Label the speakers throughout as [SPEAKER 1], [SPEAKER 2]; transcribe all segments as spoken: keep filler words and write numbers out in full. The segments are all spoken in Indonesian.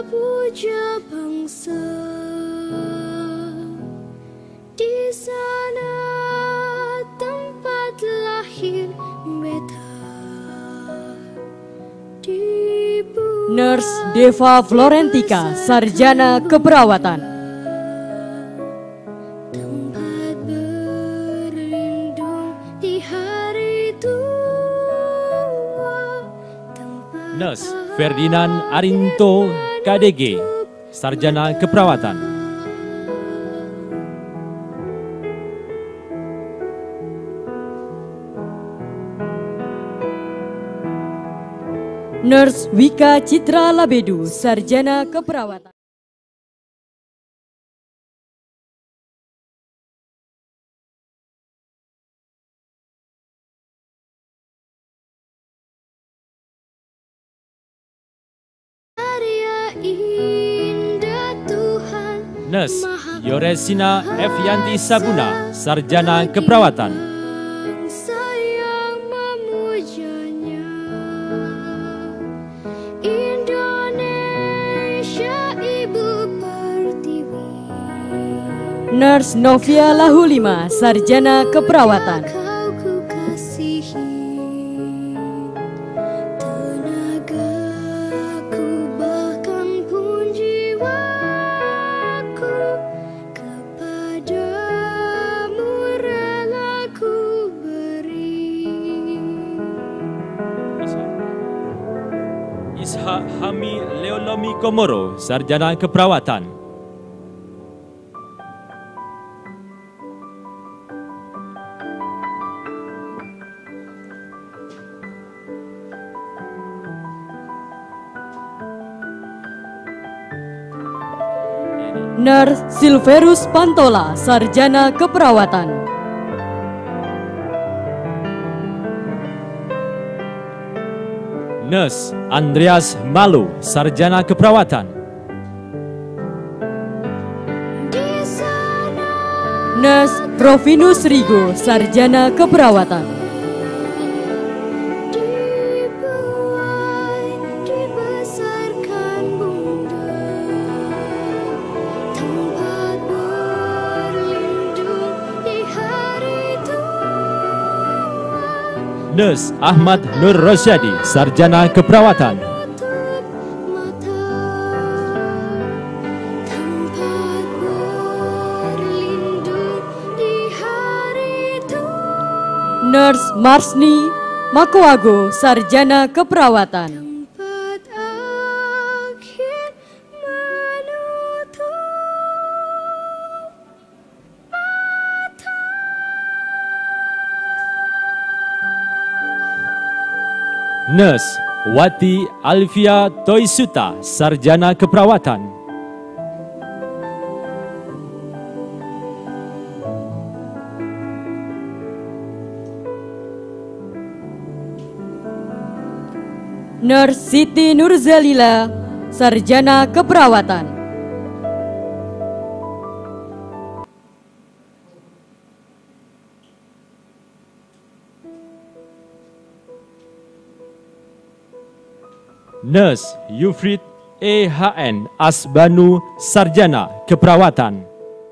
[SPEAKER 1] puja bangsa. Di sana tempat lahir beta.
[SPEAKER 2] Nurse Deva Florentika, Sarjana Keperawatan.
[SPEAKER 1] Tempat berlindung di hari tua.
[SPEAKER 3] Nurse Ferdinand Arinto, K D G, Sarjana Keperawatan.
[SPEAKER 2] Nurse Wika Citra Labedu, Sarjana Keperawatan.
[SPEAKER 1] Karya indah Tuhan.
[SPEAKER 3] Nurse Yoresina F. Yanti Sabuna, Sarjana Keperawatan.
[SPEAKER 2] Nurse Novia Lahulima, Sarjana Keperawatan.
[SPEAKER 3] Ishak Hami Leolomi Komoro, Sarjana Keperawatan.
[SPEAKER 2] Nurse Silverus Pantola, Sarjana Keperawatan.
[SPEAKER 3] Nurse Andreas Malu, Sarjana Keperawatan.
[SPEAKER 2] Nurse Provinus Rigo, Sarjana Keperawatan.
[SPEAKER 3] Nurse Ahmad Nur Rosyadi, Sarjana Keperawatan.
[SPEAKER 2] Nurse Marsni Makoago, Sarjana Keperawatan.
[SPEAKER 3] Nurse Wati Alfia Toisuta, Sarjana Keperawatan.
[SPEAKER 2] Nurse Siti Nurzalila, Sarjana Keperawatan.
[SPEAKER 3] Nurse Yufrid E H N Asbanu, Sarjana Keperawatan.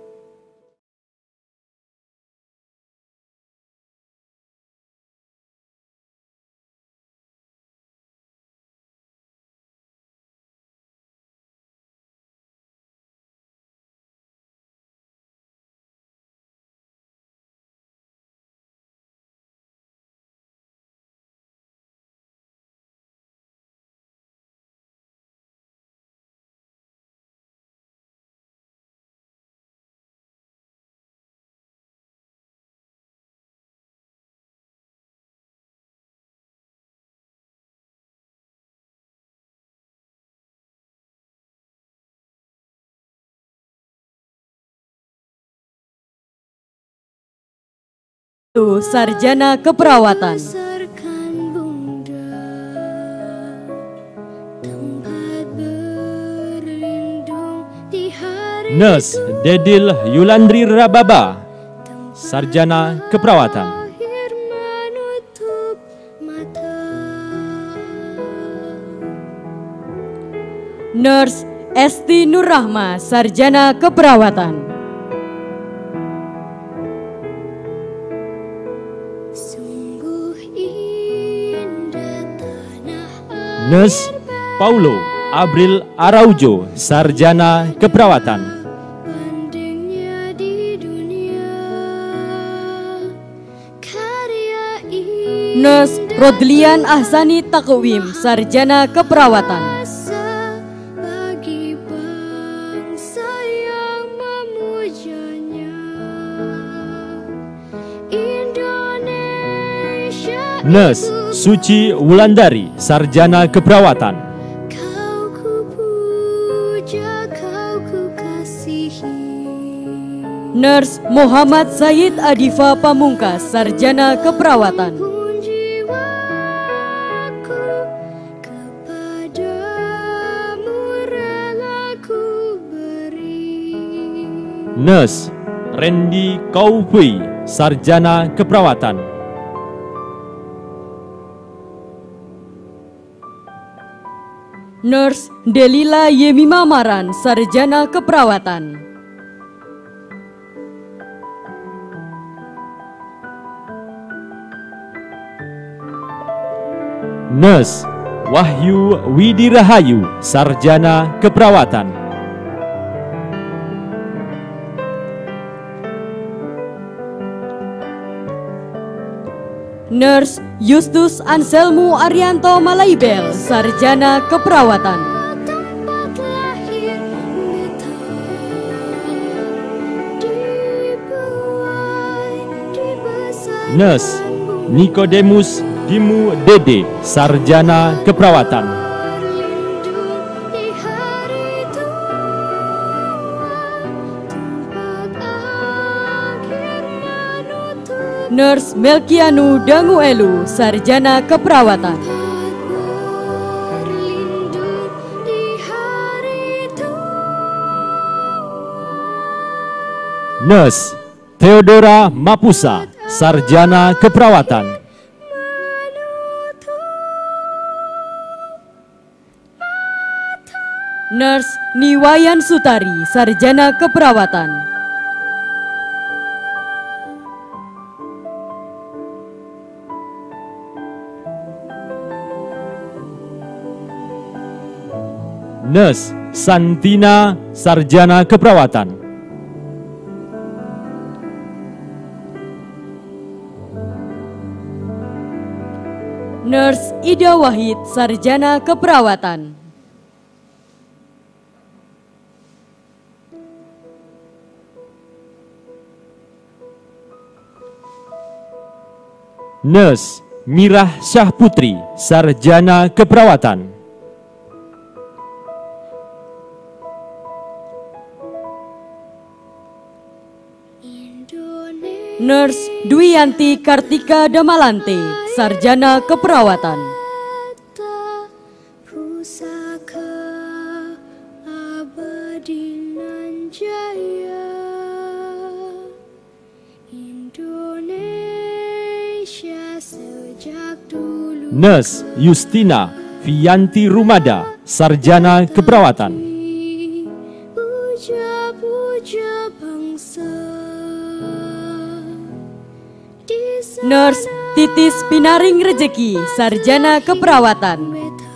[SPEAKER 2] Sarjana Keperawatan.
[SPEAKER 3] Nurse Dedil Yulandri Rababa, Sarjana Keperawatan.
[SPEAKER 2] Nurse Esti Nurrahma, Sarjana Keperawatan.
[SPEAKER 1] Sungguh indah tanah air.
[SPEAKER 3] Nurse Paulo Abril Araujo, Sarjana Keperawatan.
[SPEAKER 1] Bandingnya di dunia, karya indah
[SPEAKER 2] Nurse Rodlian Ahsani Takwim, Sarjana Keperawatan.
[SPEAKER 1] bagi bangsa yang memujanya. Indonesia
[SPEAKER 3] Nurse
[SPEAKER 1] ibu,
[SPEAKER 3] Suci Wulandari, Sarjana Keperawatan.
[SPEAKER 1] kau ku puja, kau ku kasihi.
[SPEAKER 2] Nurse Muhammad Said Adifa Pamungkas, Sarjana Keperawatan.
[SPEAKER 1] Pun jiwaku kepadamu rela ku beri.
[SPEAKER 3] Nurse Randy Kaupui, Sarjana Keperawatan.
[SPEAKER 2] Nurse Delila Yemima Maran, Sarjana Keperawatan.
[SPEAKER 3] Nurse Wahyu Widirahayu, Sarjana Keperawatan.
[SPEAKER 2] Nurse Justus Anselmu Arianto Malaibel, Sarjana Keperawatan.
[SPEAKER 1] Tempat lahir beta dibuai, dibesarkan
[SPEAKER 3] Nurse
[SPEAKER 1] bumi
[SPEAKER 3] Nikodemus Dimu Dede, Sarjana Keperawatan.
[SPEAKER 1] berlindung di hari tua, tempat akhir menutup.
[SPEAKER 2] Nurse Melkianu Danguelu, Sarjana Keperawatan.
[SPEAKER 1] Tempat berlindung di hari tua.
[SPEAKER 3] Nurse Theodora Mapusa, Sarjana Keperawatan.
[SPEAKER 2] Nurse Niwayan Sutari, Sarjana Keperawatan.
[SPEAKER 3] Nurse Santina, Sarjana Keperawatan.
[SPEAKER 2] Nurse Ida Wahid, Sarjana Keperawatan.
[SPEAKER 3] Nurse Mirah Syahputri, Sarjana Keperawatan.
[SPEAKER 1] Indonesia
[SPEAKER 2] Nurse Dwiyanti Kartika Damalante, Sarjana Keperawatan.
[SPEAKER 1] pusaka abadi nan jaya. Indonesia sejak dulu
[SPEAKER 3] Nurse Justina Vianti Rumada, Sarjana Keperawatan.
[SPEAKER 1] puja-puja bangsa. Di sana
[SPEAKER 2] Nurse Titis Pinaring Rejeki, Sarjana Keperawatan.
[SPEAKER 1] beta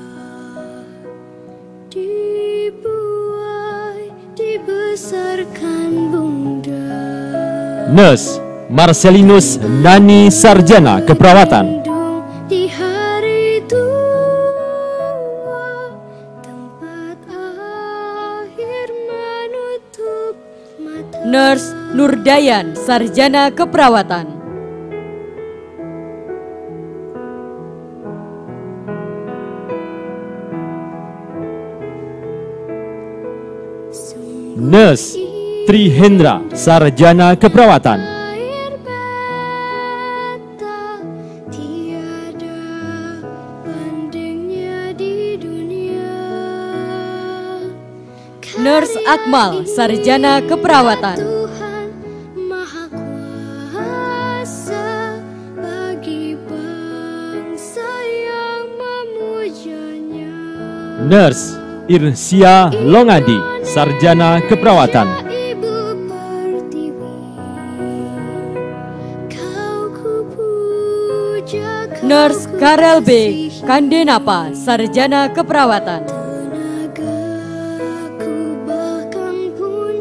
[SPEAKER 1] dibuai, dibesarkan bunda.
[SPEAKER 3] Nurse Marcelinus Nani, Sarjana Keperawatan.
[SPEAKER 1] Lindung di hari tua, tempat akhir menutup mata.
[SPEAKER 2] Nurse Nurdayan, Sarjana Keperawatan.
[SPEAKER 3] Nurse Trihendra, Sarjana Keperawatan.
[SPEAKER 1] Air beta tiada bandingnya di dunia.
[SPEAKER 2] Nurse Akmal, Sarjana Keperawatan.
[SPEAKER 1] Tuhan Maha Kuasa bagi bangsa yang memujanya.
[SPEAKER 3] Nurse Irsia Longadi, Sarjana Keperawatan.
[SPEAKER 1] Ibu Pertiwi, kau ku puja, kau
[SPEAKER 2] Nurse
[SPEAKER 1] ku
[SPEAKER 2] Karel B.
[SPEAKER 1] kasihi.
[SPEAKER 2] Kandenapa, Sarjana Keperawatan.
[SPEAKER 1] Tenagaku bahkan pun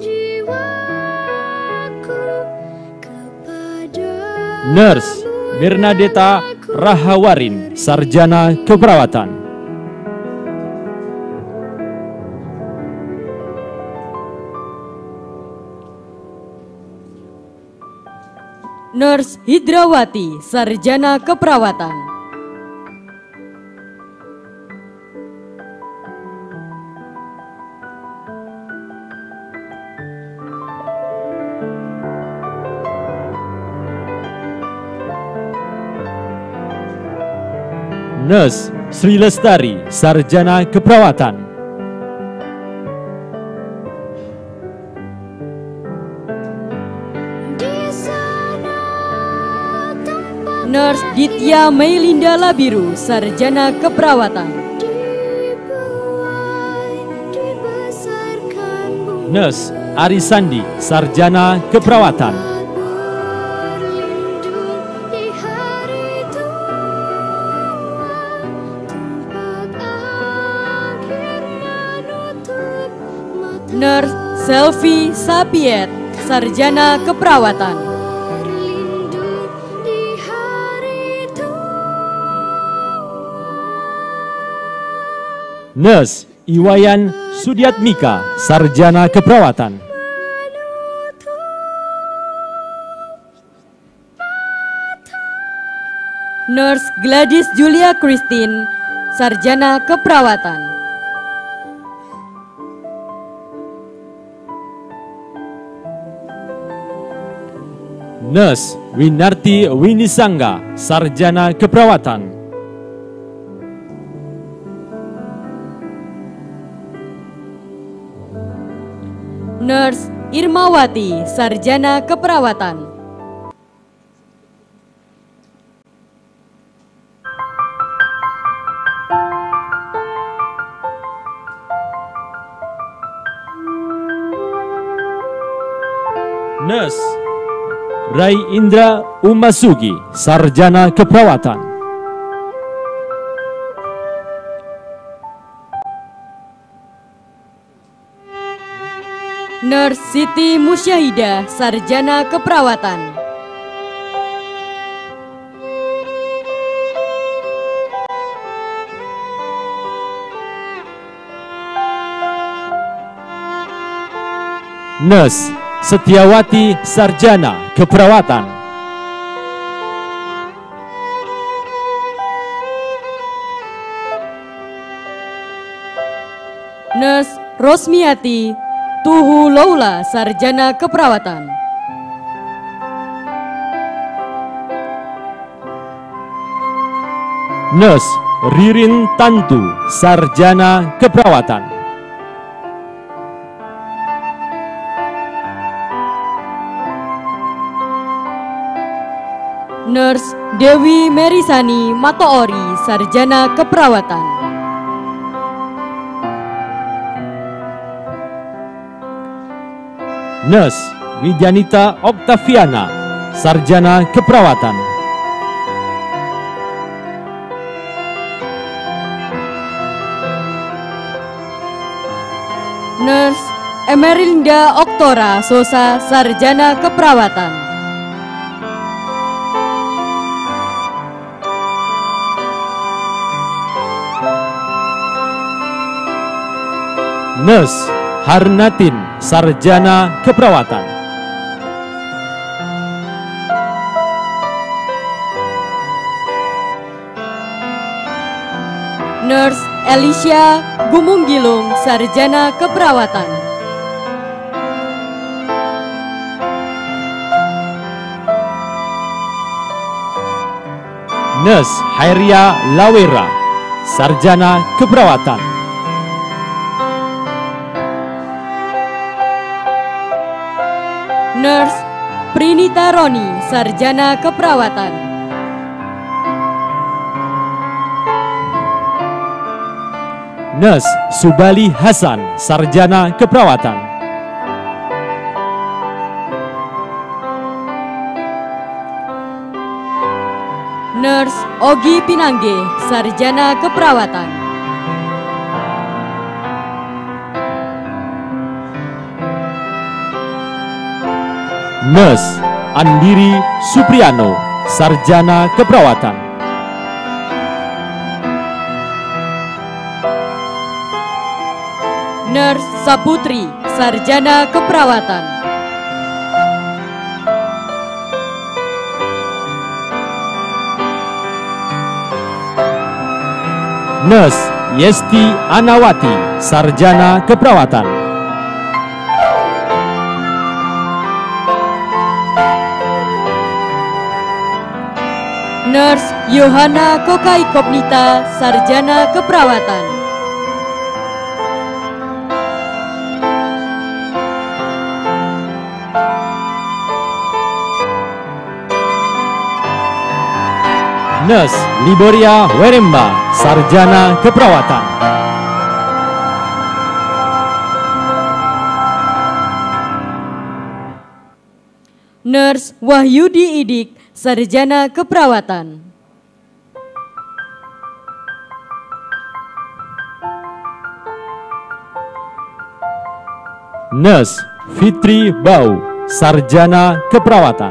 [SPEAKER 1] jiwaku kepada
[SPEAKER 3] Nurse Bernadetta Rahawarin, Sarjana Keperawatan.
[SPEAKER 2] Nurse Hidrawati, Sarjana Keperawatan.
[SPEAKER 3] Nurse Sri Lestari, Sarjana Keperawatan.
[SPEAKER 1] di sana tempat
[SPEAKER 2] Nurse Ditya Meilinda Labiru, Sarjana Keperawatan.
[SPEAKER 1] dibuai, dibesarkan bumi.
[SPEAKER 3] Nurse Arisandi, Sarjana Keperawatan.
[SPEAKER 1] Berlindung di hari tua, tempat akhirnya nutup mata.
[SPEAKER 2] Nurse Selvi Sapiet, Sarjana Keperawatan.
[SPEAKER 1] Berlindung di hari tua.
[SPEAKER 3] Nurse Iwayan Sudiatmika, Sarjana Keperawatan.
[SPEAKER 2] Nurse Gladys Julia Christine, Sarjana Keperawatan.
[SPEAKER 3] Nurse Winarti Winisangga, Sarjana Keperawatan.
[SPEAKER 2] Nurse Irmawati, Sarjana Keperawatan.
[SPEAKER 3] Nurse Rai Indra Umasugi, Sarjana Keperawatan.
[SPEAKER 2] Nurse Siti Musyahidah, Sarjana Keperawatan.
[SPEAKER 3] Nurse Setiawati, Sarjana Keperawatan.
[SPEAKER 2] Nurse Rosmiati Tuhu Laula, Sarjana Keperawatan.
[SPEAKER 3] Nurse Ririn Tantu, Sarjana Keperawatan.
[SPEAKER 2] Nurse Dewi Merisani Matoori, Sarjana Keperawatan.
[SPEAKER 3] Nurse Widyanita Oktaviana, Sarjana Keperawatan.
[SPEAKER 2] Nurse Emelinda Oktora Sosa, Sarjana Keperawatan.
[SPEAKER 3] Nurse Harnatin, Sarjana Keperawatan.
[SPEAKER 2] Nurse Alicia Gumunggilung, Sarjana Keperawatan.
[SPEAKER 3] Nurse Hairia Lawera, Sarjana Keperawatan.
[SPEAKER 2] Nurse Prinita Roni, Sarjana Keperawatan.
[SPEAKER 3] Nurse Subali Hasan, Sarjana Keperawatan.
[SPEAKER 2] Nurse Ogi Pinangge, Sarjana Keperawatan.
[SPEAKER 3] Nurse Andiri Supriyano, Sarjana Keperawatan.
[SPEAKER 2] Nurse Saputri, Sarjana Keperawatan.
[SPEAKER 3] Nurse Yesti Anawati, Sarjana Keperawatan.
[SPEAKER 2] Nurse Yohana Kokai Kopnita, Sarjana Keperawatan.
[SPEAKER 3] Nurse Liboria Weremba, Sarjana Keperawatan.
[SPEAKER 2] Nurse Wahyudi Idik, Sarjana Keperawatan.
[SPEAKER 3] Nurse Fitri Bau, Sarjana Keperawatan.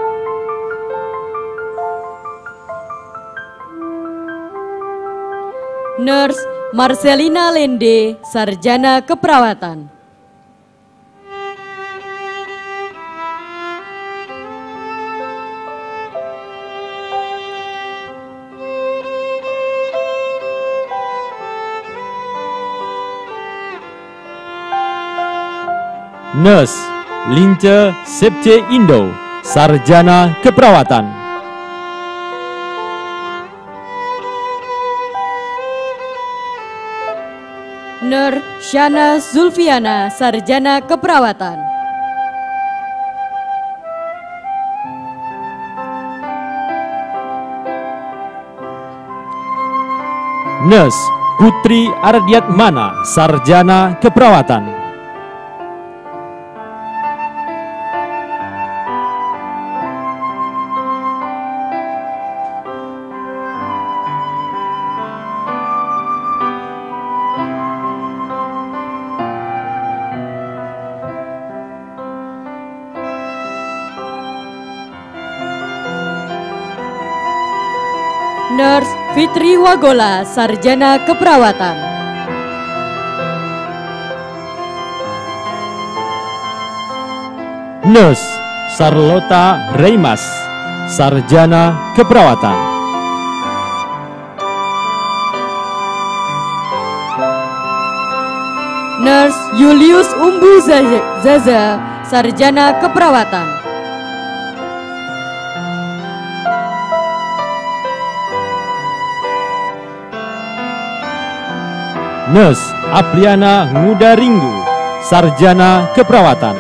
[SPEAKER 2] Nurse Marcelina Lende, Sarjana Keperawatan.
[SPEAKER 3] Nurse Lince Sepce Indo, Sarjana Keperawatan.
[SPEAKER 2] Nurse Shana Zulfiana, Sarjana Keperawatan.
[SPEAKER 3] Nurse Putri Ardiatmana, Sarjana Keperawatan.
[SPEAKER 2] Nurse Fitri Wagola, Sarjana Keperawatan.
[SPEAKER 3] Nurse Charlotta Reimas, Sarjana Keperawatan.
[SPEAKER 2] Nurse Julius Umbu Zaza, Sarjana Keperawatan.
[SPEAKER 3] Nurse Apriana Ngudaringgu, Sarjana Keperawatan.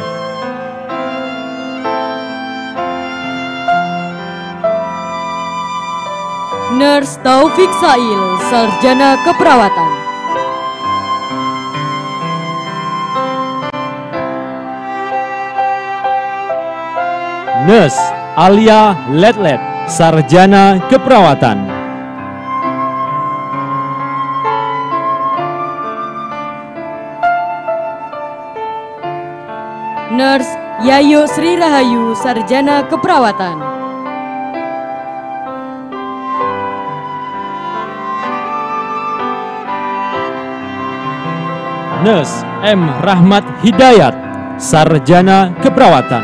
[SPEAKER 2] Nurse Taufik Sail, Sarjana Keperawatan.
[SPEAKER 3] Nurse Alia Letlet, Sarjana Keperawatan.
[SPEAKER 2] Nurse Yayo Sri Rahayu, Sarjana Keperawatan.
[SPEAKER 3] Nurse M. Rahmat Hidayat, Sarjana Keperawatan.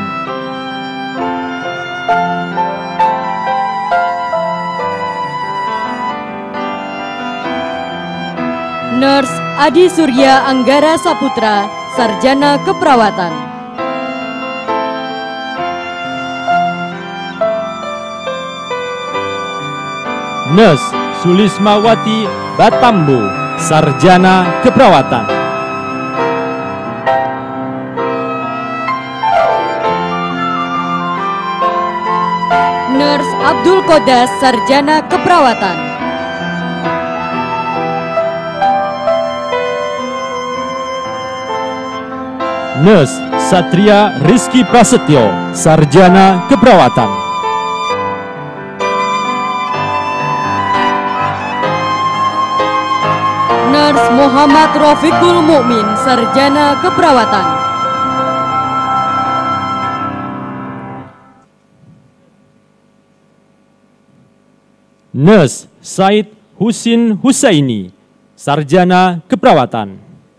[SPEAKER 2] Nurse Adi Surya Anggara Saputra, Sarjana Keperawatan.
[SPEAKER 3] Nurse Sulismawati Batambo, Sarjana Keperawatan.
[SPEAKER 2] Nurse Abdul Kodas, Sarjana Keperawatan.
[SPEAKER 3] Nurse Satria Rizky Prasetyo, Sarjana Keperawatan.
[SPEAKER 2] Nurse Muhammad Rofiqul Mukmin, Sarjana Keperawatan.
[SPEAKER 3] Nurse Said Husin Husaini, Sarjana Keperawatan.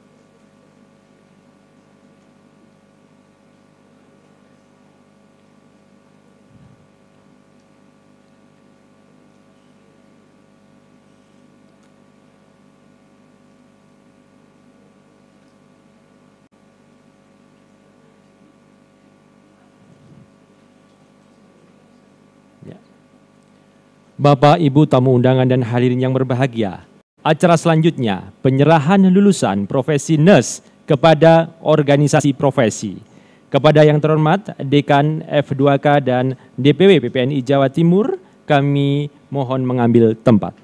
[SPEAKER 3] Bapak, Ibu, tamu undangan dan hadirin yang berbahagia, acara selanjutnya penyerahan lulusan profesi nurse kepada organisasi profesi. Kepada yang terhormat Dekan F dua K dan D P W P P N I Jawa Timur, kami mohon mengambil tempat.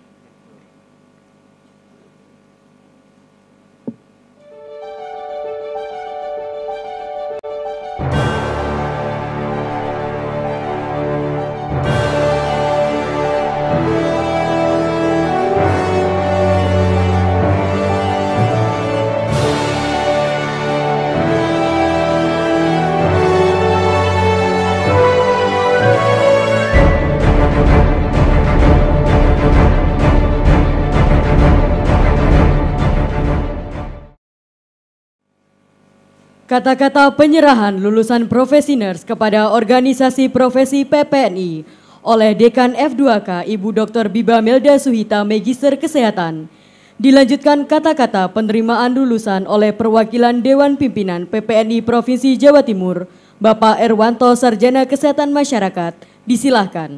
[SPEAKER 2] Kata-kata penyerahan lulusan profesi nurse kepada organisasi profesi P P N I oleh Dekan F dua K Ibu Doktor Biba Melda Suhita, Magister Kesehatan. Dilanjutkan kata-kata penerimaan lulusan oleh perwakilan Dewan Pimpinan P P N I Provinsi Jawa Timur, Bapak Erwanto, Sarjana Kesehatan Masyarakat. Disilahkan.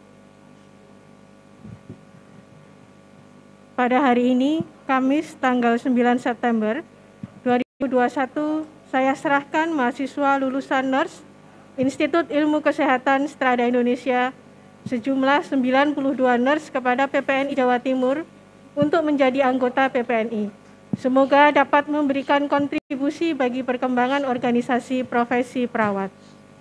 [SPEAKER 4] Pada hari ini, Kamis tanggal sembilan September dua ribu dua puluh satu, saya serahkan mahasiswa lulusan Nurse Institut Ilmu Kesehatan Strada Indonesia sejumlah sembilan puluh dua nurse kepada P P N I Jawa Timur untuk menjadi anggota P P N I. Semoga dapat memberikan kontribusi bagi perkembangan organisasi profesi perawat.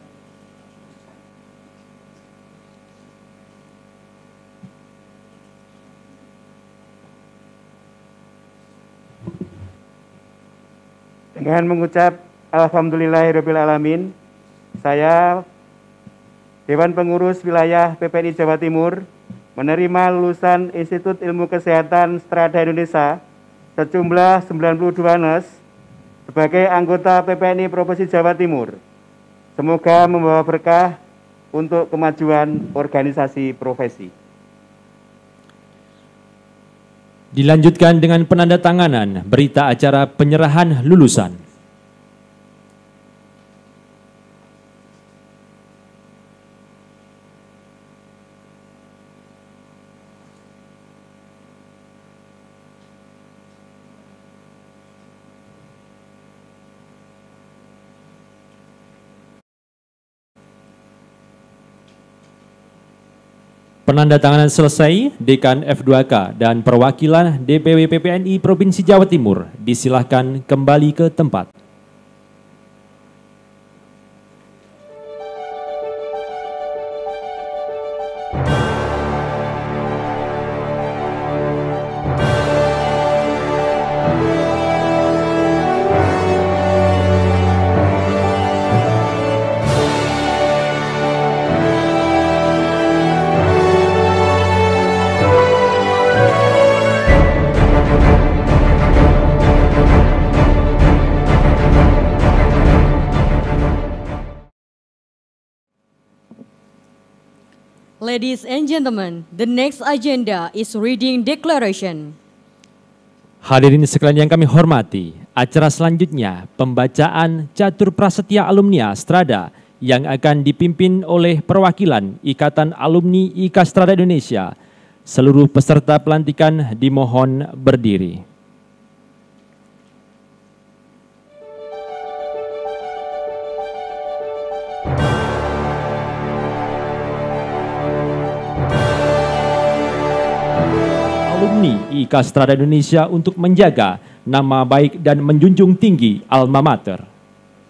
[SPEAKER 5] Dengan mengucap Alhamdulillahirrabbilalamin, saya Dewan Pengurus Wilayah P P N I Jawa Timur menerima lulusan Institut Ilmu Kesehatan Strada Indonesia sejumlah sembilan puluh dua nurse sebagai anggota P P N I Provinsi Jawa Timur. Semoga membawa berkah untuk kemajuan organisasi profesi.
[SPEAKER 3] Dilanjutkan dengan penandatanganan berita acara penyerahan lulusan. Penandatanganan selesai, Dekan F dua K dan perwakilan D P W P P N I Provinsi Jawa Timur disilahkan kembali ke tempat.
[SPEAKER 2] Ladies and gentlemen, the next agenda is reading declaration.
[SPEAKER 3] Hadirin sekalian yang kami hormati, acara selanjutnya pembacaan Catur Prasetya Alumnia Strada yang akan dipimpin oleh perwakilan Ikatan Alumni I K A Strada Indonesia. Seluruh peserta pelantikan dimohon berdiri. Alumni I K A Strada Indonesia untuk menjaga nama baik dan menjunjung tinggi alma mater.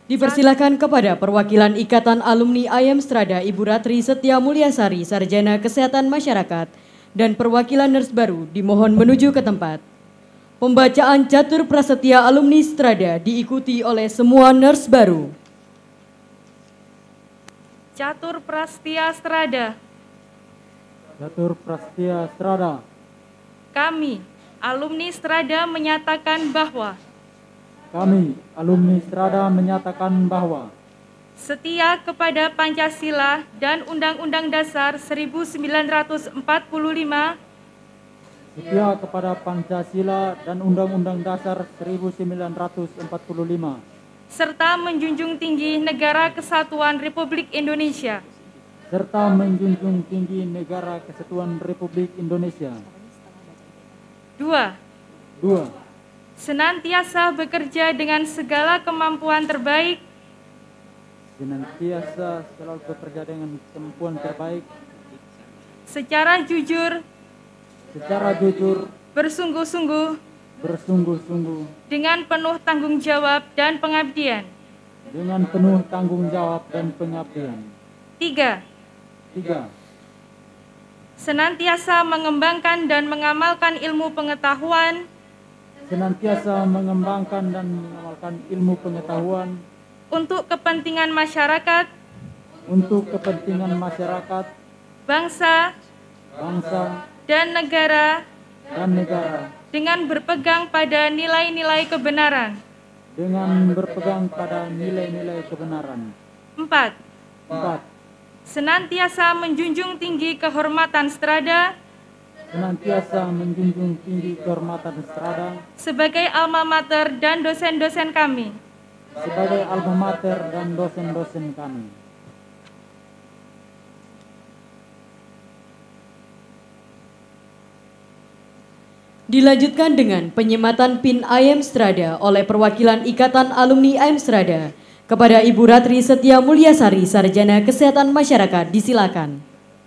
[SPEAKER 2] Dipersilakan kepada perwakilan Ikatan Alumni I M Strada Ibu Ratri Setia Mulyasari, Sarjana Kesehatan Masyarakat, dan perwakilan nurse baru dimohon menuju ke tempat. Pembacaan catur prasetya alumni Strada diikuti oleh semua nurse baru.
[SPEAKER 6] Catur prasetya Strada.
[SPEAKER 7] Catur prasetya Strada.
[SPEAKER 6] Kami, alumni Strada menyatakan bahwa
[SPEAKER 7] Kami, alumni Strada menyatakan bahwa
[SPEAKER 6] setia kepada Pancasila dan Undang-Undang Dasar seribu sembilan ratus empat puluh lima,
[SPEAKER 7] setia kepada Pancasila dan Undang-Undang Dasar seribu sembilan ratus empat puluh lima,
[SPEAKER 6] serta menjunjung tinggi Negara Kesatuan Republik Indonesia,
[SPEAKER 7] serta menjunjung tinggi Negara Kesatuan Republik Indonesia.
[SPEAKER 6] Dua,
[SPEAKER 7] Dua.
[SPEAKER 6] Senantiasa bekerja dengan segala kemampuan terbaik
[SPEAKER 7] Senantiasa selalu bekerja dengan kemampuan terbaik
[SPEAKER 6] secara jujur,
[SPEAKER 7] secara jujur,
[SPEAKER 6] bersungguh-sungguh,
[SPEAKER 7] bersungguh-sungguh,
[SPEAKER 6] dengan penuh tanggung jawab dan pengabdian.
[SPEAKER 7] dengan penuh tanggung jawab dan pengabdian.
[SPEAKER 6] Tiga,
[SPEAKER 7] Tiga.
[SPEAKER 6] senantiasa mengembangkan dan mengamalkan ilmu pengetahuan
[SPEAKER 7] Senantiasa mengembangkan dan mengamalkan ilmu pengetahuan
[SPEAKER 6] untuk kepentingan masyarakat,
[SPEAKER 7] untuk kepentingan masyarakat,
[SPEAKER 6] bangsa,
[SPEAKER 7] bangsa,
[SPEAKER 6] dan negara
[SPEAKER 7] dan negara,
[SPEAKER 6] dengan berpegang pada nilai-nilai kebenaran.
[SPEAKER 7] dengan berpegang pada nilai-nilai kebenaran.
[SPEAKER 6] Empat,
[SPEAKER 7] Empat.
[SPEAKER 6] senantiasa menjunjung tinggi kehormatan Strada
[SPEAKER 7] Senantiasa menjunjung tinggi kehormatan Strada
[SPEAKER 6] sebagai alma mater dan dosen-dosen kami.
[SPEAKER 7] sebagai alma mater dan dosen-dosen kami.
[SPEAKER 2] Dilanjutkan dengan penyematan Pin I M Strada oleh perwakilan Ikatan Alumni I M Strada kepada Ibu Ratri Setia Mulyasari, Sarjana Kesehatan Masyarakat. Disilakan.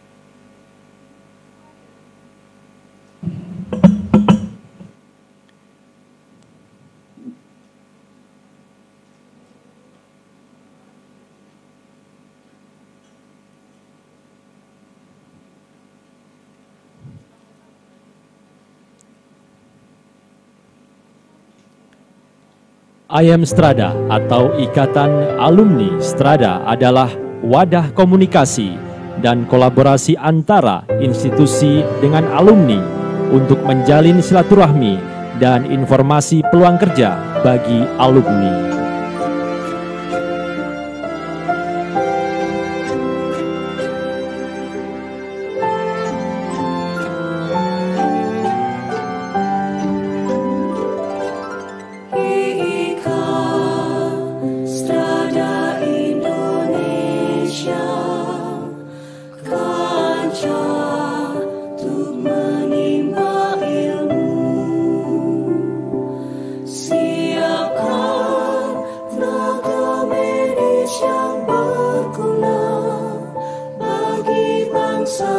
[SPEAKER 3] I M Strada atau Ikatan Alumni Strada adalah wadah komunikasi dan kolaborasi antara institusi dengan alumni untuk menjalin silaturahmi dan informasi peluang kerja bagi alumni.
[SPEAKER 1] Strada Indonesia, kaca untuk menimba ilmu, siapkan tenaga medis yang berguna bagi bangsa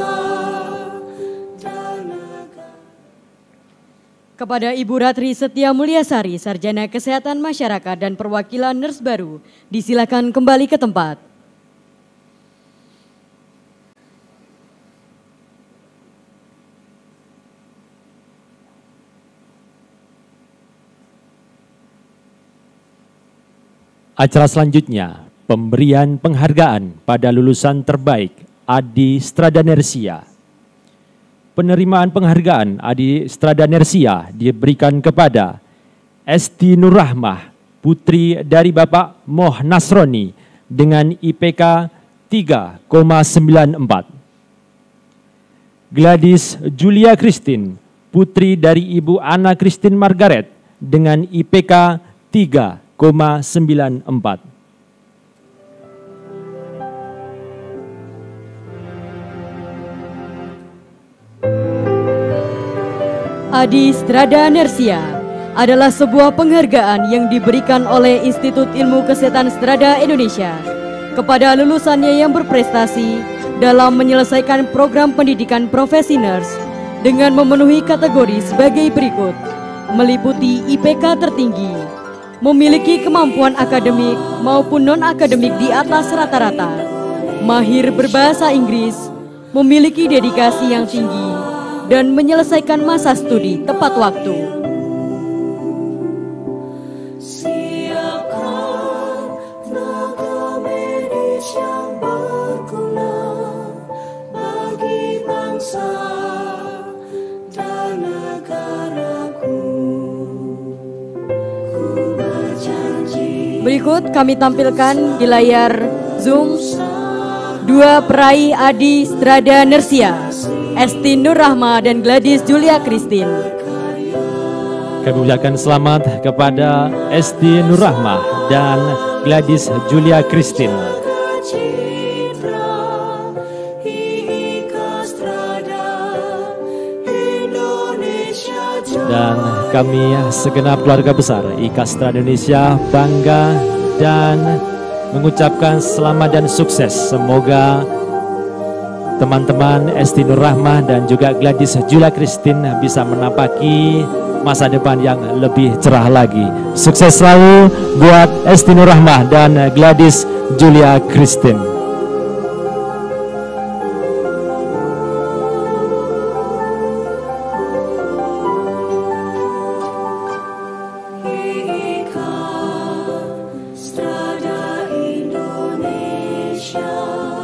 [SPEAKER 1] dan negara.
[SPEAKER 2] Kepada Ibu Ratri Setia Mulyasari, Sarjana Kesehatan Masyarakat dan perwakilan nurse baru, disilakan kembali ke tempat.
[SPEAKER 3] Acara selanjutnya, pemberian penghargaan pada lulusan terbaik Adi Strada Nersia. Penerimaan penghargaan Adi Strada Nersia diberikan kepada Esti Nurrahmah, putri dari Bapak Moh Nasroni dengan I P K tiga koma sembilan empat. Gladys Julia Christine, putri dari Ibu Ana Christine Margaret dengan I P K tiga koma sembilan empat.
[SPEAKER 2] Adi Strada Nersia adalah sebuah penghargaan yang diberikan oleh Institut Ilmu Kesehatan Strada Indonesia kepada lulusannya yang berprestasi dalam menyelesaikan program pendidikan profesi nurse dengan memenuhi kategori sebagai berikut, meliputi I P K tertinggi, memiliki kemampuan akademik maupun non-akademik di atas rata-rata, mahir berbahasa Inggris, memiliki dedikasi yang tinggi, dan menyelesaikan masa studi tepat waktu.
[SPEAKER 1] Siapkan tenaga medis yang berguna bagi bangsa dan negaraku. Ku berjanji
[SPEAKER 2] Berikut kami tampilkan di layar Zoom dua peraih Adi Strada Nersia, Esti Nur Rahma dan Gladys Julia Christine.
[SPEAKER 3] Kami ucapkan selamat kepada Esti Nur Rahma dan Gladys Julia Christine.
[SPEAKER 1] Citra Ika Strada Indonesia
[SPEAKER 3] Dan kami segenap keluarga besar I K A Strada Indonesia bangga dan mengucapkan selamat dan sukses. Semoga teman-teman Esti Nur Rahma dan juga Gladys Julia Christine bisa menapaki masa depan yang lebih cerah lagi. Sukses selalu buat Esti Nur Rahma dan Gladys Julia Christine.
[SPEAKER 1] Ika Strada Indonesia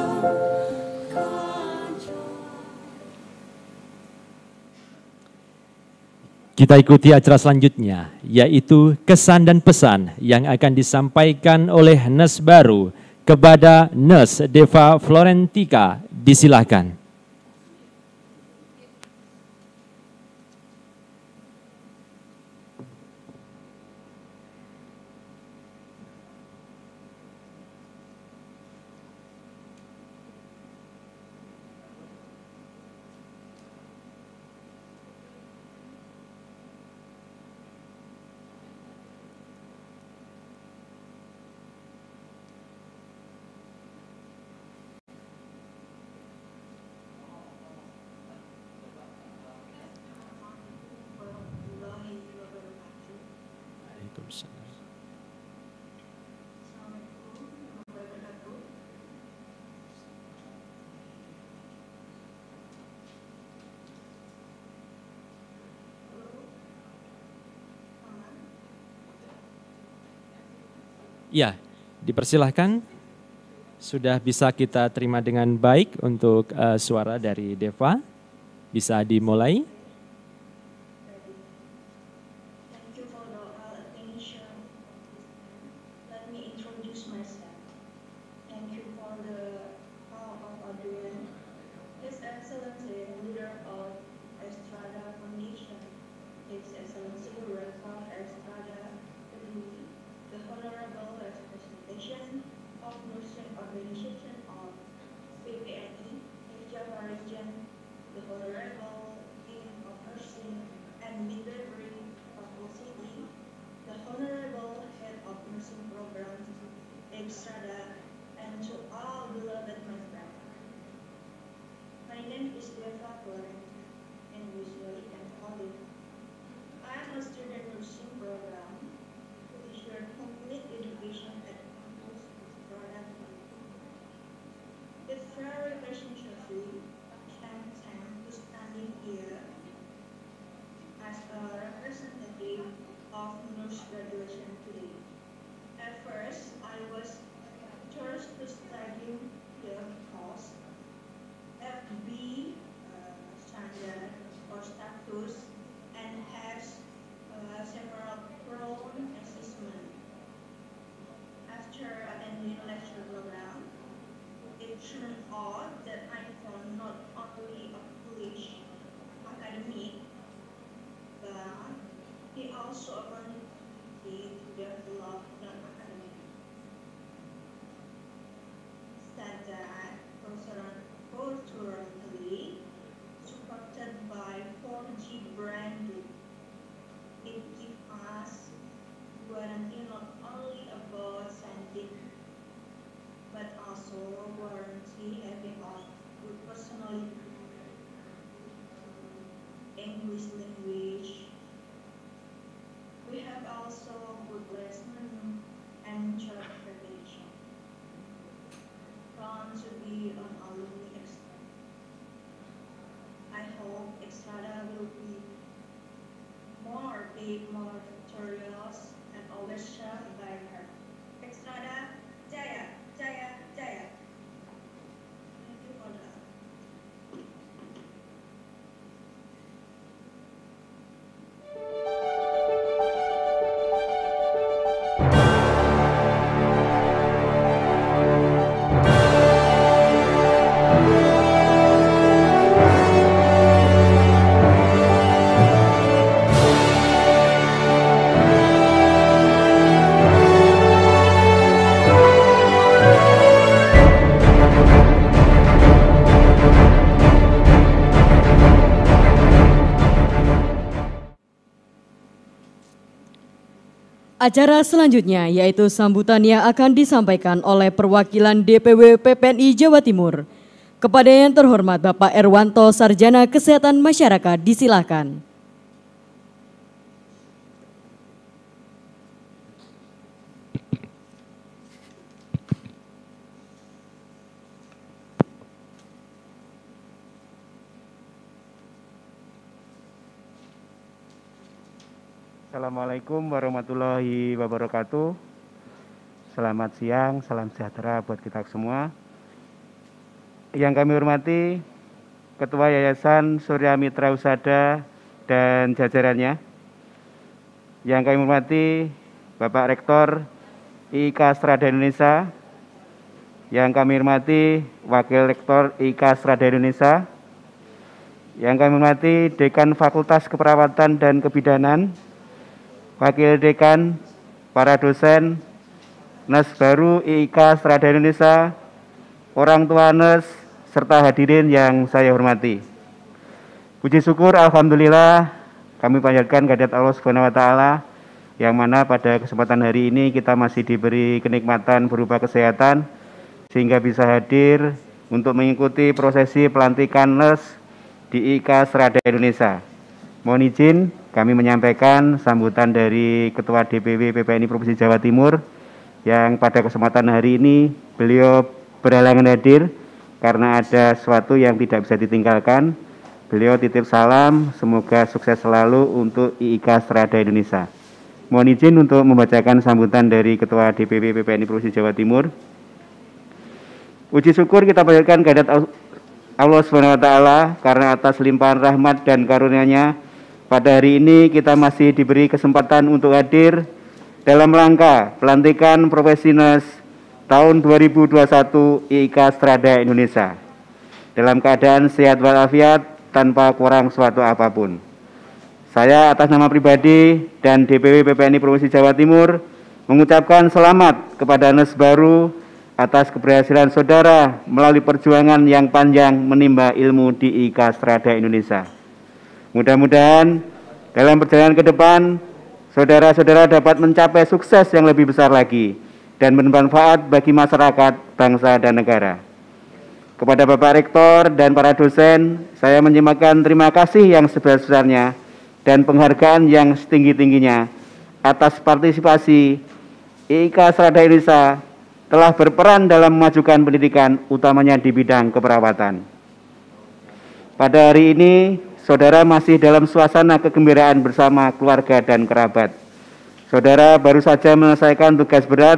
[SPEAKER 3] Kita ikuti acara selanjutnya, yaitu kesan dan pesan yang akan disampaikan oleh Nurse baru kepada Nurse Deva Florentika. Disilahkan. Ya, dipersilahkan. Sudah bisa kita terima dengan baik untuk uh, suara dari Deva. Bisa dimulai.
[SPEAKER 8] Thank you for the attention. Let me introduce myself. Thank you for the call of audience. His Excellency, leader of Estrada Foundation, His Excellency Rektor Estrada Kediri, the Honorable Representation of Nursing Organization of P P N I, Java Region, the Honorable Dean of Nursing and Midwifery Faculty, the Honorable Head of Nursing Program, Estrada, and to all beloved my friends. My name is Deva Florentika, and usually can call it. I am a student nursing program, which is your complete education at campus Estrada. It's very essentially can thank to standing here as a representative of nurse graduation today. At first, I was forced to study the course F B uh, standard or status and has uh, several prone assessment. After attending lecture program, it turned out that I found not only a foolish academic, but he also ability to develop non-academic. Said that culturally supported by four G branding, it gives us guarantee not only about scientific, but also guarantee having a good personality, English language. We have also good lesson great moratorials and always shall by her. Extrada, Jaya, Jaya, Jaya. Thank you for that.
[SPEAKER 2] Acara selanjutnya yaitu sambutan yang akan disampaikan oleh perwakilan D P W P P N I Jawa Timur. Kepada yang terhormat Bapak Erwanto, Sarjana Kesehatan Masyarakat, disilakan.
[SPEAKER 5] Assalamualaikum warahmatullahi wabarakatuh. Selamat siang, salam sejahtera buat kita semua. Yang kami hormati Ketua Yayasan Surya Mitra Husada dan jajarannya. Yang kami hormati Bapak Rektor I I K Strada Indonesia. Yang kami hormati Wakil Rektor I I K Strada Indonesia. Yang kami hormati Dekan Fakultas Keperawatan dan Kebidanan, Wakil Dekan, para dosen, Nes baru I I K Strada Indonesia, orang tua Nes, serta hadirin yang saya hormati. Puji syukur Alhamdulillah kami panjatkan kehadirat Allah Subhanahu wa Ta'ala, yang mana pada kesempatan hari ini kita masih diberi kenikmatan berupa kesehatan sehingga bisa hadir untuk mengikuti prosesi pelantikan Nes di I I K Strada Indonesia. Mohon izin kami menyampaikan sambutan dari Ketua D P W P P N I Provinsi Jawa Timur yang pada kesempatan hari ini beliau berhalangan hadir karena ada sesuatu yang tidak bisa ditinggalkan. Beliau titip salam, semoga sukses selalu untuk I I K Strada Indonesia. Mohon izin untuk membacakan sambutan dari Ketua D P W P P N I Provinsi Jawa Timur. Puji syukur kita panjatkan kehadirat Allah Subhanahu wa Ta'ala karena atas limpahan rahmat dan karunia-Nya pada hari ini kita masih diberi kesempatan untuk hadir dalam rangka pelantikan Profesi Nes tahun dua ribu dua puluh satu I I K Strada Indonesia dalam keadaan sehat walafiat tanpa kurang suatu apapun. Saya atas nama pribadi dan D P W P P N I Provinsi Jawa Timur mengucapkan selamat kepada Nes baru atas keberhasilan saudara melalui perjuangan yang panjang menimba ilmu di I I K Strada Indonesia. Mudah-mudahan dalam perjalanan ke depan, saudara-saudara dapat mencapai sukses yang lebih besar lagi dan bermanfaat bagi masyarakat, bangsa, dan negara. Kepada Bapak Rektor dan para dosen, saya menyimakkan terima kasih yang sebesar-besarnya dan penghargaan yang setinggi-tingginya atas partisipasi I I K Strada Indonesia telah berperan dalam memajukan pendidikan, utamanya di bidang keperawatan. Pada hari ini, saudara masih dalam suasana kegembiraan bersama keluarga dan kerabat. Saudara baru saja menyelesaikan tugas berat,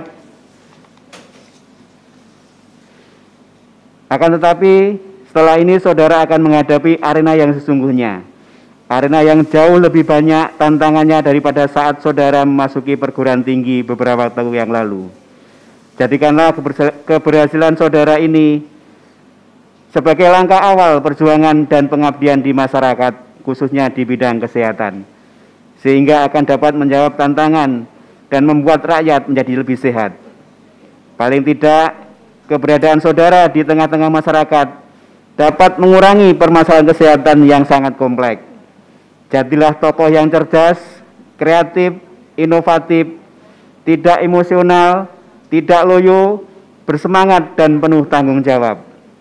[SPEAKER 5] akan tetapi setelah ini saudara akan menghadapi arena yang sesungguhnya. Arena yang jauh lebih banyak tantangannya daripada saat saudara memasuki perguruan tinggi beberapa waktu yang lalu. Jadikanlah keberhasilan saudara ini sebagai langkah awal perjuangan dan pengabdian di masyarakat, khususnya di bidang kesehatan, sehingga akan dapat menjawab tantangan dan membuat rakyat menjadi lebih sehat. Paling tidak, keberadaan saudara di tengah-tengah masyarakat dapat mengurangi permasalahan kesehatan yang sangat kompleks. Jadilah tokoh yang cerdas, kreatif, inovatif, tidak emosional, tidak loyo, bersemangat, dan penuh tanggung jawab.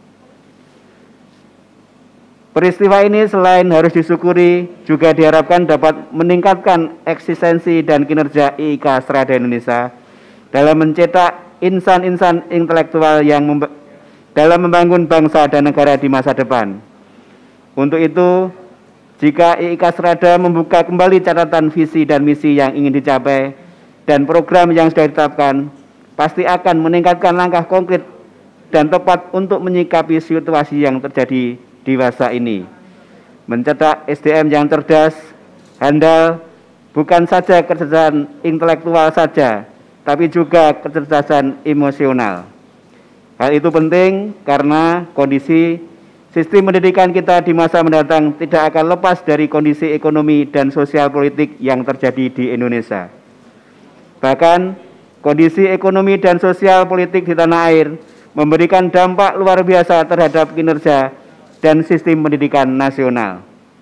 [SPEAKER 5] Peristiwa ini selain harus disyukuri, juga diharapkan dapat meningkatkan eksistensi dan kinerja I I K Strada Indonesia dalam mencetak insan-insan intelektual yang memb- dalam membangun bangsa dan negara di masa depan. Untuk itu, Jika I I K Strada membuka kembali catatan visi dan misi yang ingin dicapai dan program yang sudah ditetapkan, pasti akan meningkatkan langkah konkret dan tepat untuk menyikapi situasi yang terjadi di masa ini. Mencetak S D M yang cerdas, handal, bukan saja kecerdasan intelektual saja, tapi juga kecerdasan emosional. Hal itu penting karena kondisi sistem pendidikan kita di masa mendatang tidak akan lepas dari kondisi ekonomi dan sosial politik yang terjadi di Indonesia. Bahkan, kondisi ekonomi dan sosial politik di tanah air memberikan dampak luar biasa terhadap kinerja dan sistem pendidikan nasional.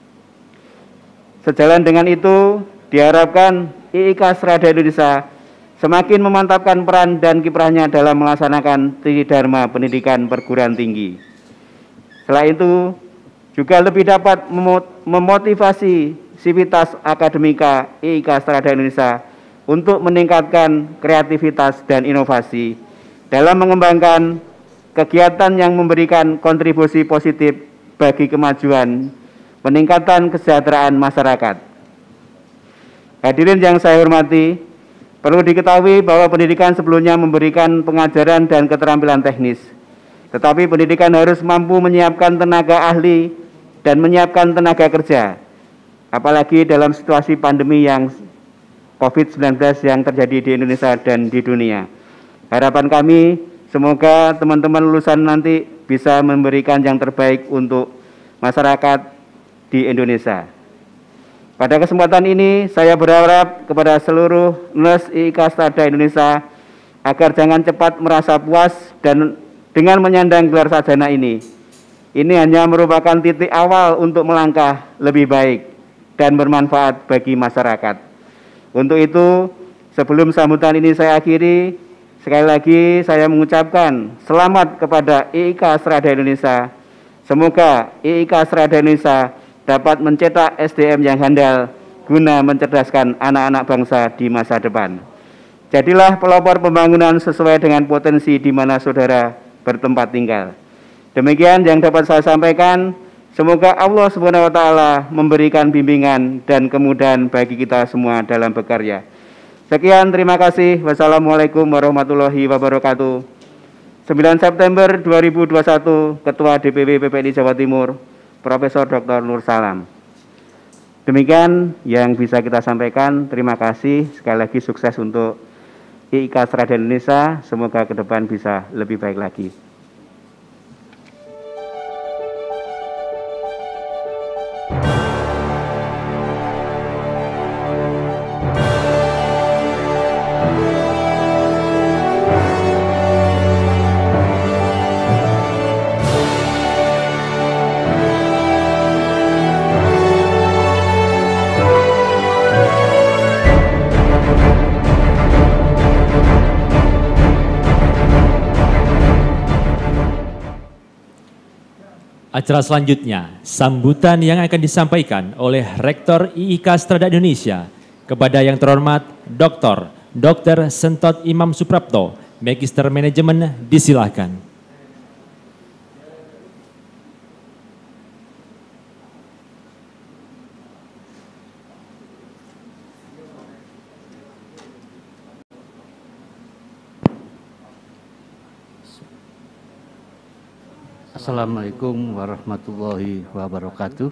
[SPEAKER 5] Sejalan dengan itu, diharapkan I I K Strada Indonesia semakin memantapkan peran dan kiprahnya dalam melaksanakan tridharma pendidikan perguruan tinggi. Selain itu, juga lebih dapat memotivasi sivitas akademika I I K Strada Indonesia untuk meningkatkan kreativitas dan inovasi dalam mengembangkan kegiatan yang memberikan kontribusi positif bagi kemajuan peningkatan kesejahteraan masyarakat. Hadirin yang saya hormati, perlu diketahui bahwa pendidikan sebelumnya memberikan pengajaran dan keterampilan teknis. Tetapi pendidikan harus mampu menyiapkan tenaga ahli dan menyiapkan tenaga kerja. Apalagi dalam situasi pandemi yang COVID sembilan belas yang terjadi di Indonesia dan di dunia. Harapan kami semoga teman-teman lulusan nanti bisa memberikan yang terbaik untuk masyarakat di Indonesia. Pada kesempatan ini saya berharap kepada seluruh nurse I I K Strada Indonesia agar jangan cepat merasa puas dan dengan menyandang gelar sarjana ini. Ini hanya merupakan titik awal untuk melangkah lebih baik dan bermanfaat bagi masyarakat. Untuk itu, sebelum sambutan ini saya akhiri, sekali lagi saya mengucapkan selamat kepada I I K Strada Indonesia. Semoga I I K Strada Indonesia dapat mencetak S D M yang handal guna mencerdaskan anak-anak bangsa di masa depan. Jadilah pelopor pembangunan sesuai dengan potensi di mana saudara bertempat tinggal. Demikian yang dapat saya sampaikan. Semoga Allah Subhanahu wa taala memberikan bimbingan dan kemudahan bagi kita semua dalam bekerja. Sekian, terima kasih. Wassalamualaikum warahmatullahi wabarakatuh. sembilan September dua ribu dua puluh satu, Ketua D P W P P N I Jawa Timur, Profesor Doktor Nur Salam. Demikian yang bisa kita sampaikan. Terima kasih. Sekali lagi sukses untuk I I K Strada Indonesia, semoga ke depan bisa lebih baik lagi.
[SPEAKER 3] Acara selanjutnya, sambutan yang akan disampaikan oleh Rektor I I K Strada Indonesia kepada yang terhormat Doktor Dokter Sentot Imam Suprapto, Magister Manajemen, disilakan.
[SPEAKER 9] Assalamualaikum warahmatullahi wabarakatuh.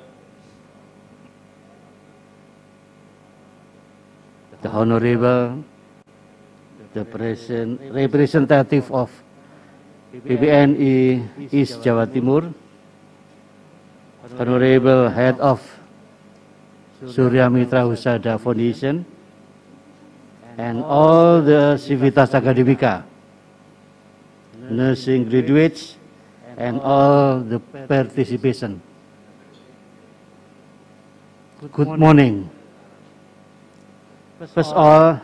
[SPEAKER 9] The Honorable, the present representative of P P N I East Jawa Timur, Honorable Head of Surya Mitra Husada Foundation, and all the Civitas Academica, nursing graduates, and all the participation. Good morning. First all,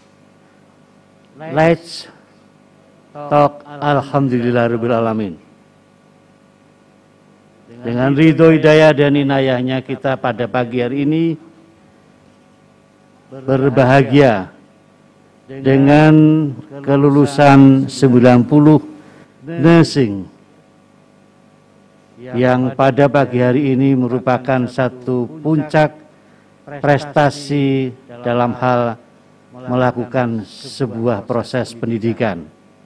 [SPEAKER 9] let's talk Alhamdulillahirabbil alamin. Dengan ridho hidayah dan inayahnya kita pada pagi hari ini berbahagia dengan kelulusan sembilan puluh nursing yang pada pagi hari ini merupakan satu puncak prestasi dalam hal melakukan sebuah proses pendidikan.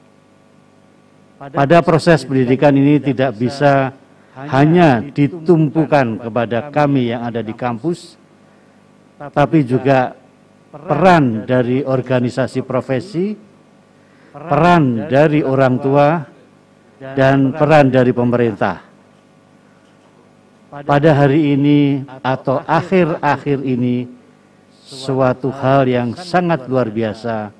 [SPEAKER 9] Pada proses pendidikan ini tidak bisa hanya ditumpukan kepada kami yang ada di kampus, tapi juga peran dari organisasi profesi, peran dari orang tua, dan peran dari pemerintah. Pada hari ini atau akhir-akhir ini, suatu hal yang sangat luar biasa.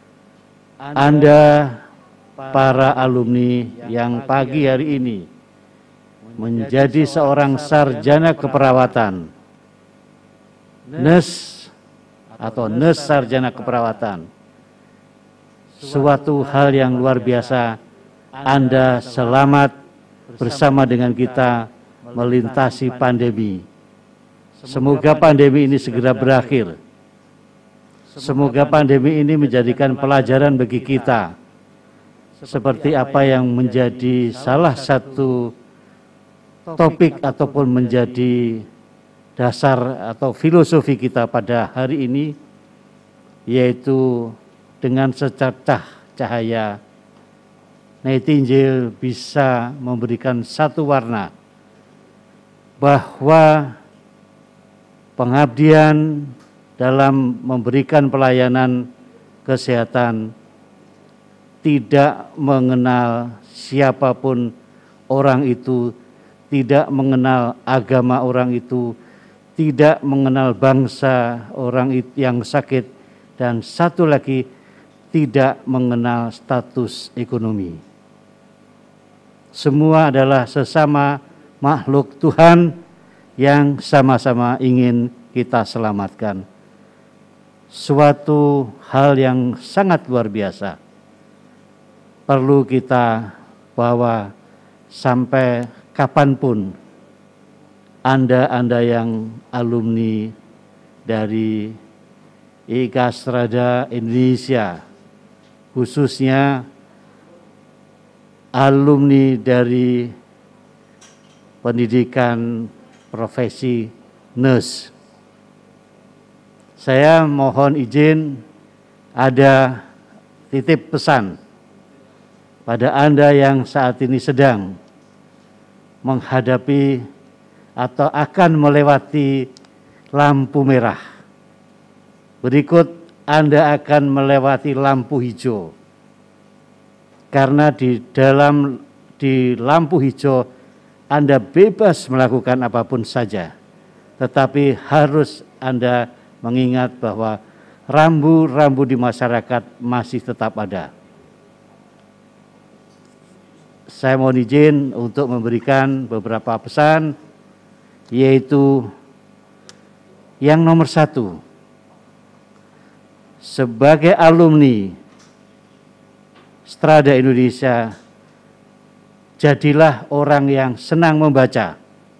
[SPEAKER 9] Anda, para alumni yang pagi hari ini menjadi seorang sarjana keperawatan, nurse atau nurse sarjana keperawatan, suatu hal yang luar biasa. Anda selamat bersama dengan kita melintasi pandemi. Semoga pandemi ini segera berakhir. Semoga pandemi ini menjadikan pelajaran bagi kita, seperti apa yang menjadi salah satu topik ataupun menjadi dasar atau filosofi kita pada hari ini, yaitu dengan secacah cahaya Nightingale bisa memberikan satu warna bahwa pengabdian dalam memberikan pelayanan kesehatan tidak mengenal siapapun orang itu, tidak mengenal agama orang itu, tidak mengenal bangsa orang itu yang sakit, dan satu lagi tidak mengenal status ekonomi. Semua adalah sesama makhluk Tuhan yang sama-sama ingin kita selamatkan. Suatu hal yang sangat luar biasa perlu kita bawa sampai kapanpun. Anda-anda yang alumni dari Ikastrada Indonesia, khususnya alumni dari pendidikan profesi nurse. Saya mohon izin ada titip pesan pada Anda yang saat ini sedang menghadapi atau akan melewati lampu merah. Berikut Anda akan melewati lampu hijau. Karena di dalam di lampu hijau Anda bebas melakukan apapun saja, tetapi harus Anda mengingat bahwa rambu-rambu di masyarakat masih tetap ada. Saya mohon izin untuk memberikan beberapa pesan, yaitu yang nomor satu, sebagai alumni Strada Indonesia, jadilah orang yang senang membaca.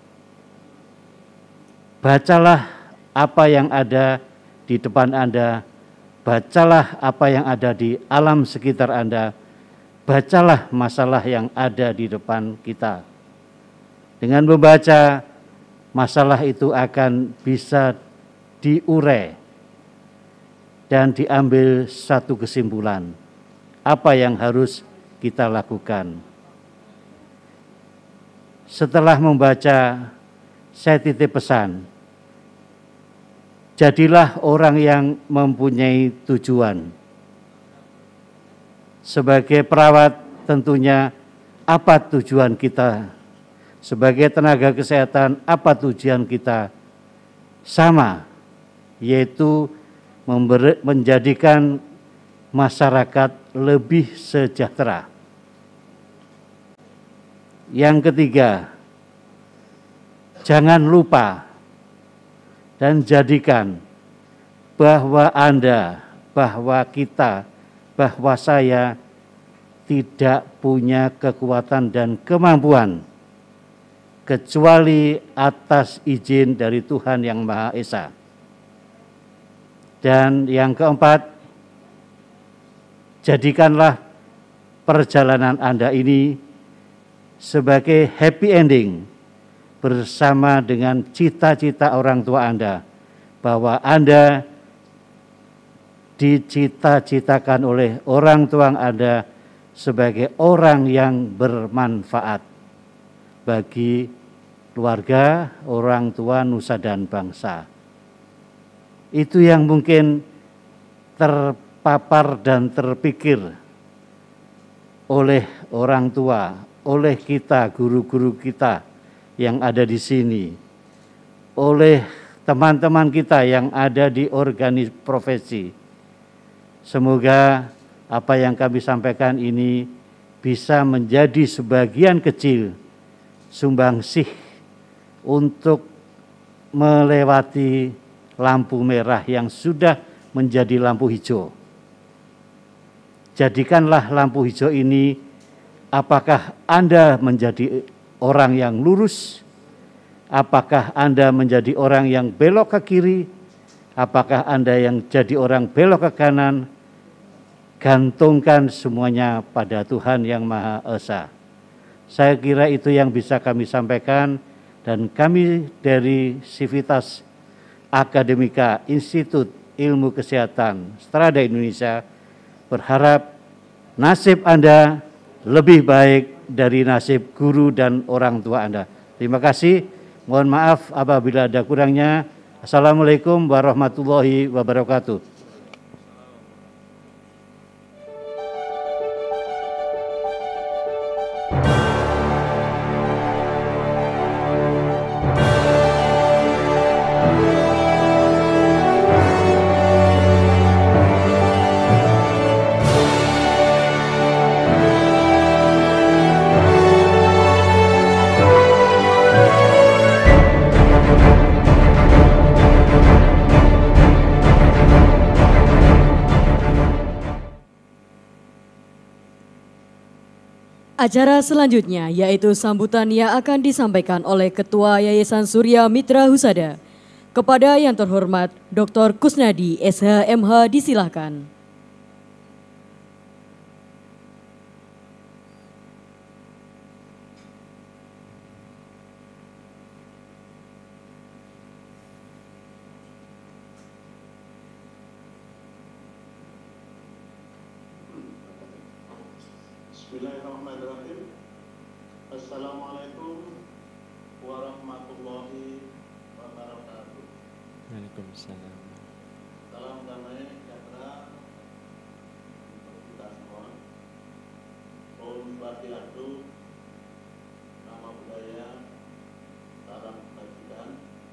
[SPEAKER 9] Bacalah apa yang ada di depan Anda, bacalah apa yang ada di alam sekitar Anda, bacalah masalah yang ada di depan kita. Dengan membaca, masalah itu akan bisa diurai dan diambil satu kesimpulan. Apa yang harus kita lakukan? Setelah membaca, saya titip pesan. Jadilah orang yang mempunyai tujuan. Sebagai perawat tentunya apa tujuan kita? Sebagai tenaga kesehatan apa tujuan kita? Sama, yaitu memberi, menjadikan masyarakat lebih sejahtera. Yang ketiga, jangan lupa dan jadikan bahwa Anda, bahwa kita, bahwa saya tidak punya kekuatan dan kemampuan kecuali atas izin dari Tuhan Yang Maha Esa. Dan yang keempat, jadikanlah perjalanan Anda ini sebagai happy ending bersama dengan cita-cita orang tua Anda, bahwa Anda dicita-citakan oleh orang tua Anda sebagai orang yang bermanfaat bagi keluarga, orang tua, nusa dan bangsa. Itu yang mungkin terpapar dan terpikir oleh orang tua, oleh kita, guru-guru kita yang ada di sini, oleh teman-teman kita yang ada di organisasi profesi. Semoga apa yang kami sampaikan ini bisa menjadi sebagian kecil sumbangsih untuk melewati lampu merah yang sudah menjadi lampu hijau. Jadikanlah lampu hijau ini, apakah Anda menjadi orang yang lurus, apakah Anda menjadi orang yang belok ke kiri, apakah Anda yang jadi orang belok ke kanan, gantungkan semuanya pada Tuhan yang Maha Esa. Saya kira itu yang bisa kami sampaikan, dan kami dari Civitas Akademika Institut Ilmu Kesehatan Strada Indonesia berharap nasib Anda lebih baik dari nasib guru dan orang tua Anda. Terima kasih. Mohon maaf apabila ada kurangnya. Assalamualaikum warahmatullahi wabarakatuh.
[SPEAKER 2] Acara selanjutnya yaitu sambutan yang akan disampaikan oleh Ketua Yayasan Surya Mitra Husada. Kepada yang terhormat Doktor Kusnadi S H M H disilahkan.
[SPEAKER 10] Bismillahirrahmanirrahim. Assalamualaikum warahmatullahi wabarakatuh.
[SPEAKER 3] Waalaikumsalam.
[SPEAKER 10] Salam damai sejahtera untuk kita semua. Om Swastiastu, Namo Buddhaya, salam kebajikan.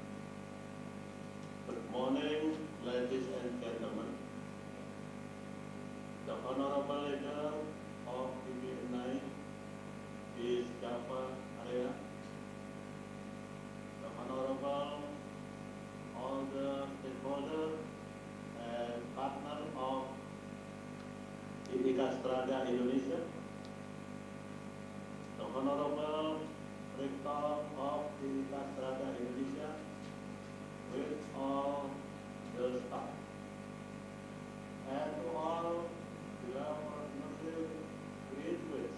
[SPEAKER 10] Good morning, ladies and gentlemen. The Honorable Leader of P B N I is Java area. The Honorable, all the stakeholders and partner of Indica Strada Indonesia. The Honorable Rector of Indica Strada Indonesia with all the staff. And to all beloved Muslim graduates.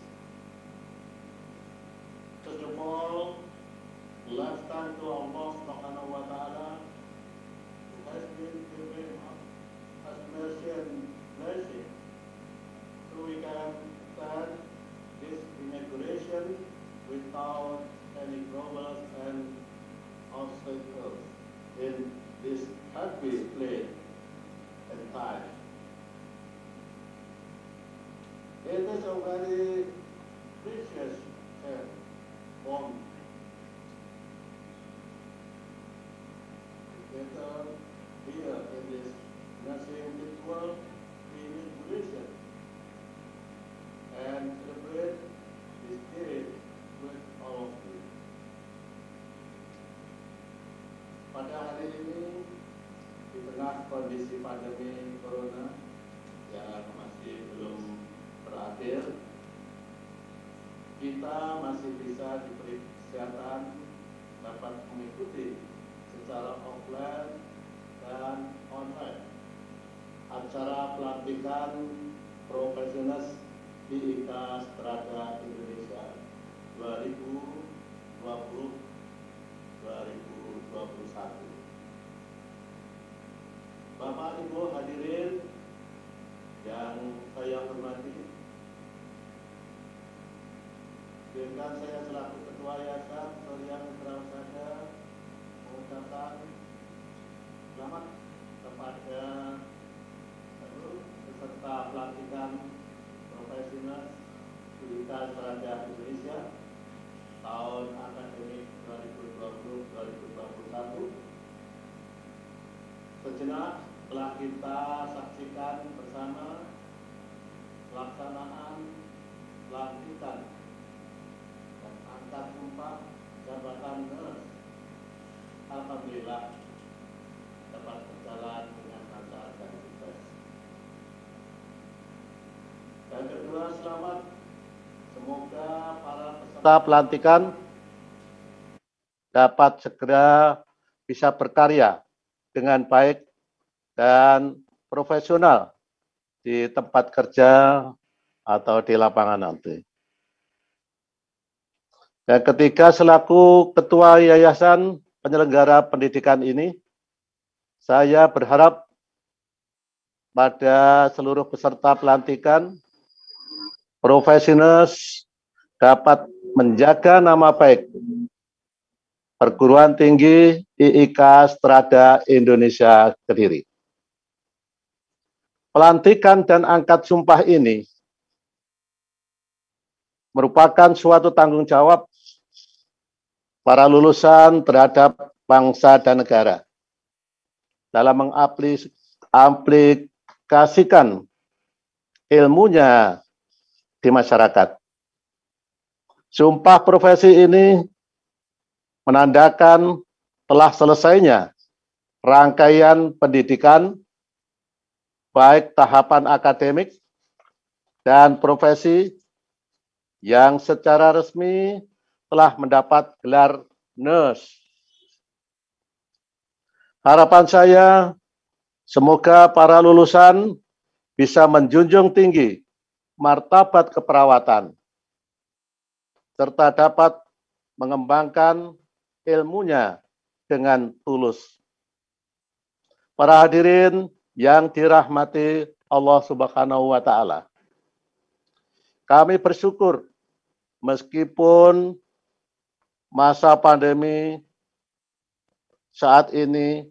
[SPEAKER 10] First of all, let's thank to Allah Subhanahu wa Ta'ala who has been giving us mercy and blessing, so we can start this inauguration without any problems and obstacles in this happy place and time. It is a very precious and bond. Together here in this nursing ritual inauguration and celebrate this day with all of you. Pada hari ini, di tengah kondisi pandemi corona yang masih belum berakhir, kita masih bisa diberi kesehatan dapat mengikuti secara offline dan online acara pelantikan profesional di I K A Strada Indonesia dua ribu dua puluh sampai dua ribu dua puluh satu. Bapak Ibu hadirin yang saya hormati, izinkan saya selaku Ketua Yayasan Sorian Transada mengucapkan selamat kepada seluruh peserta pelantikan profesional Universitas Strada Indonesia tahun akademik dua ribu dua puluh dua ribu dua puluh satu. Sejenak telah kita saksikan bersama pelaksanaan pelantikan dan angkat sumpah jabatan nurse. Alhamdulillah dapat berjalan dengan lancar dan sukses. Yang kedua, selamat. Semoga para peserta pelantikan dapat segera bisa berkarya dengan baik dan profesional di tempat kerja atau di lapangan nanti. Yang ketiga, selaku Ketua Yayasan Penyelenggara Pendidikan ini, saya berharap pada seluruh peserta pelantikan profesionals dapat menjaga nama baik Perguruan Tinggi I I K Strada Indonesia Kediri. Pelantikan dan angkat sumpah ini merupakan suatu tanggung jawab para lulusan terhadap bangsa dan negara dalam mengaplikasikan ilmunya di masyarakat. Sumpah profesi ini menandakan telah selesainya rangkaian pendidikan baik tahapan akademik dan profesi yang secara resmi telah mendapat gelar nurse. Harapan saya, semoga para lulusan bisa menjunjung tinggi martabat keperawatan, serta dapat mengembangkan ilmunya dengan tulus. Para hadirin yang dirahmati Allah Subhanahu wa Ta'ala, kami bersyukur meskipun masa pandemi saat ini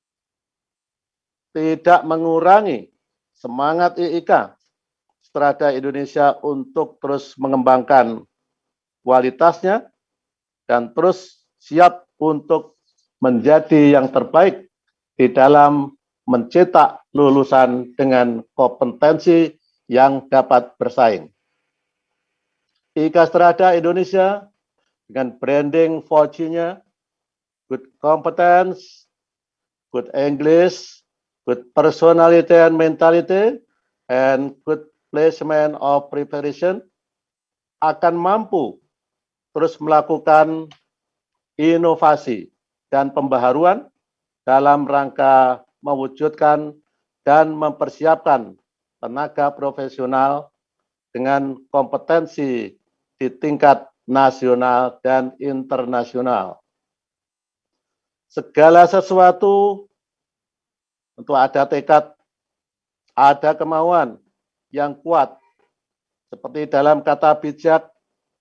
[SPEAKER 10] tidak mengurangi semangat I I K Strada Indonesia untuk terus mengembangkan kualitasnya dan terus siap untuk menjadi yang terbaik di dalam mencetak lulusan dengan kompetensi yang dapat bersaing. I I K Strada Indonesia dengan branding empat G-nya, good competence, good English, good personality and mentality, and good placement of preparation, akan mampu terus melakukan inovasi dan pembaharuan dalam rangka mewujudkan dan mempersiapkan tenaga profesional dengan kompetensi di tingkat nasional dan internasional. Segala sesuatu tentu ada tekad, ada kemauan yang kuat, seperti dalam kata bijak,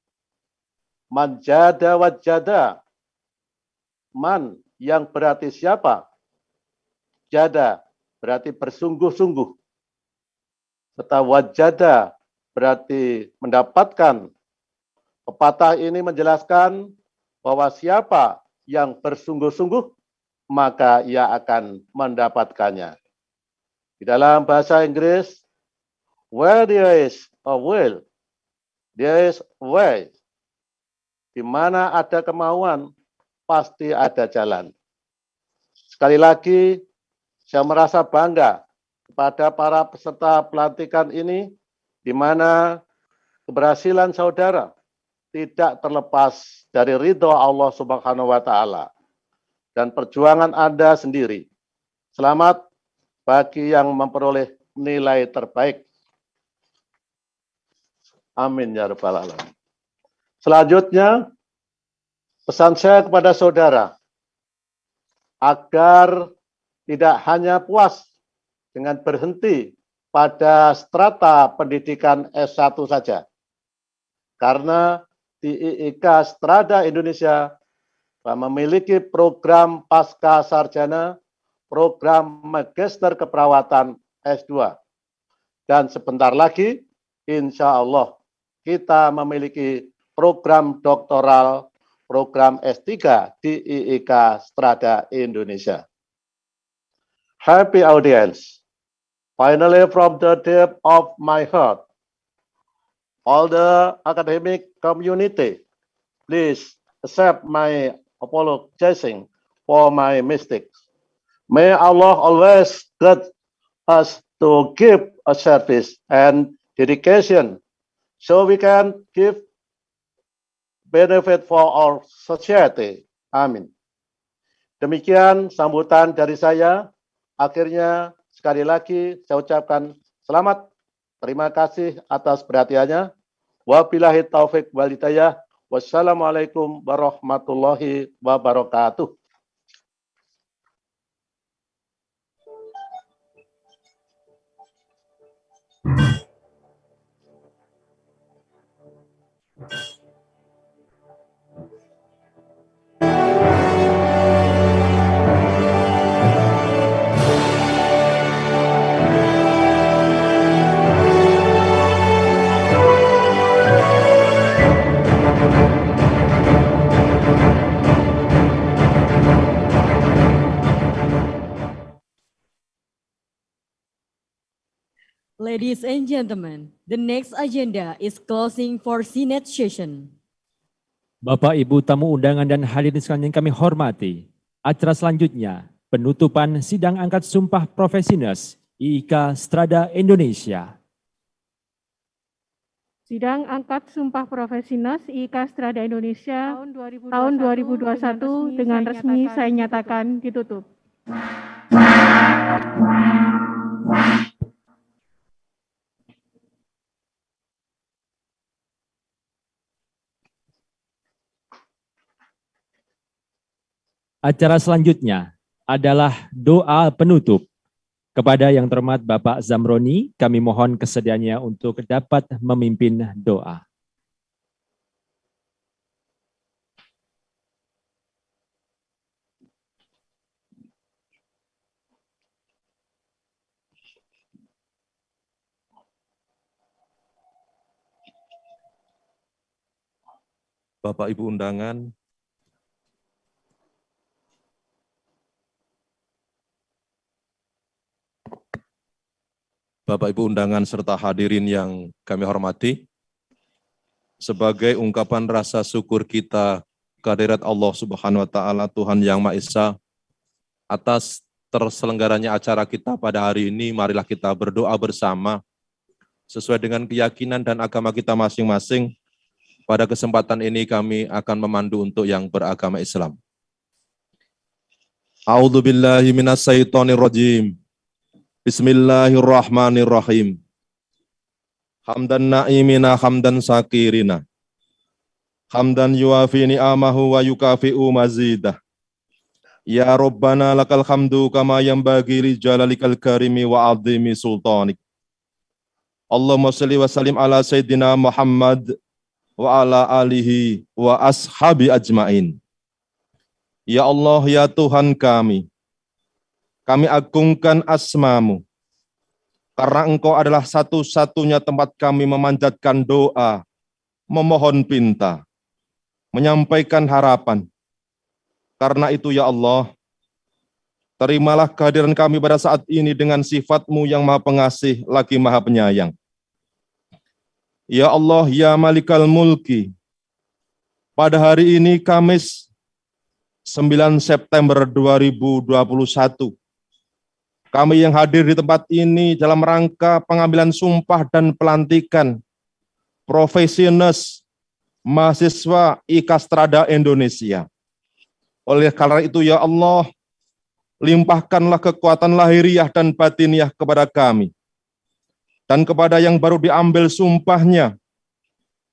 [SPEAKER 10] manjada wajada, man yang berarti siapa, jada berarti bersungguh-sungguh, serta wajada berarti mendapatkan. Pepatah ini menjelaskan bahwa siapa yang bersungguh-sungguh, maka ia akan mendapatkannya. Di dalam bahasa Inggris, where there is a will, there is a way. Di mana ada kemauan, pasti ada jalan. Sekali lagi, saya merasa bangga kepada para peserta pelantikan ini, di mana keberhasilan saudara tidak terlepas dari ridho Allah Subhanahu wa Ta'ala dan perjuangan Anda sendiri. Selamat bagi yang memperoleh nilai terbaik. Amin ya rabbal alamin.
[SPEAKER 11] Selanjutnya, pesan saya kepada saudara agar tidak hanya puas dengan berhenti pada strata pendidikan S satu saja. Karena di I I K Strada Indonesia memiliki program pasca sarjana, program magister keperawatan S dua. Dan sebentar lagi, insya Allah, kita memiliki program doktoral, program S tiga di I I K Strada Indonesia. Happy audience. Finally, from the depth of my heart, all the academic community, please accept my apologizing for my mistakes. May Allah always guide us to give a service and dedication so we can give benefit for our society. Amin. Demikian sambutan dari saya. Akhirnya sekali lagi saya ucapkan selamat, terima kasih atas perhatiannya. Wabillahi taufik wal hidayah. Wassalamualaikum warahmatullahi wabarakatuh.
[SPEAKER 2] Ladies and gentlemen, the next agenda is closing for Senate session.
[SPEAKER 3] Bapak, Ibu, tamu undangan dan hadirin sekalian yang kami hormati, acara selanjutnya penutupan sidang angkat sumpah profesi nurse I I K Strada Indonesia.
[SPEAKER 4] Sidang angkat sumpah profesi nurse I I K Strada Indonesia tahun dua ribu dua puluh satu dengan resmi saya nyatakan ditutup.
[SPEAKER 3] Acara selanjutnya adalah doa penutup. Kepada yang terhormat Bapak Zamroni, kami mohon kesediaannya untuk dapat memimpin doa.
[SPEAKER 12] Bapak Ibu undangan, Bapak Ibu undangan serta hadirin yang kami hormati, sebagai ungkapan rasa syukur kita kehadirat Allah Subhanahu wa taala Tuhan Yang Maha Esa atas terselenggaranya acara kita pada hari ini, marilah kita berdoa bersama sesuai dengan keyakinan dan agama kita masing-masing. Pada kesempatan ini kami akan memandu untuk yang beragama Islam. A'udzubillahi minasyaitonirrajim. Bismillahirrahmanirrahim. Hamdan na'imina hamdan sakirina. Hamdan yuafi ni'amahu wa yukafi'u mazidah. Ya Rabbana lakal hamdu kama yanbaghi li jalalikal karimi wa azimi sultanik. Allahumma shalli wa sallim ala sayyidina Muhammad wa ala alihi wa ashabi ajmain. Ya Allah, ya Tuhan kami, kami agungkan asma-Mu, karena Engkau adalah satu-satunya tempat kami memanjatkan doa, memohon pinta, menyampaikan harapan. Karena itu ya Allah, terimalah kehadiran kami pada saat ini dengan sifat-Mu yang Maha Pengasih lagi Maha Penyayang. Ya Allah, ya Malikal Mulki, pada hari ini Kamis sembilan September dua ribu dua puluh satu, kami yang hadir di tempat ini dalam rangka pengambilan sumpah dan pelantikan profesi nurse mahasiswa I K Strada Indonesia. Oleh karena itu ya Allah, limpahkanlah kekuatan lahiriah dan batiniah kepada kami dan kepada yang baru diambil sumpahnya,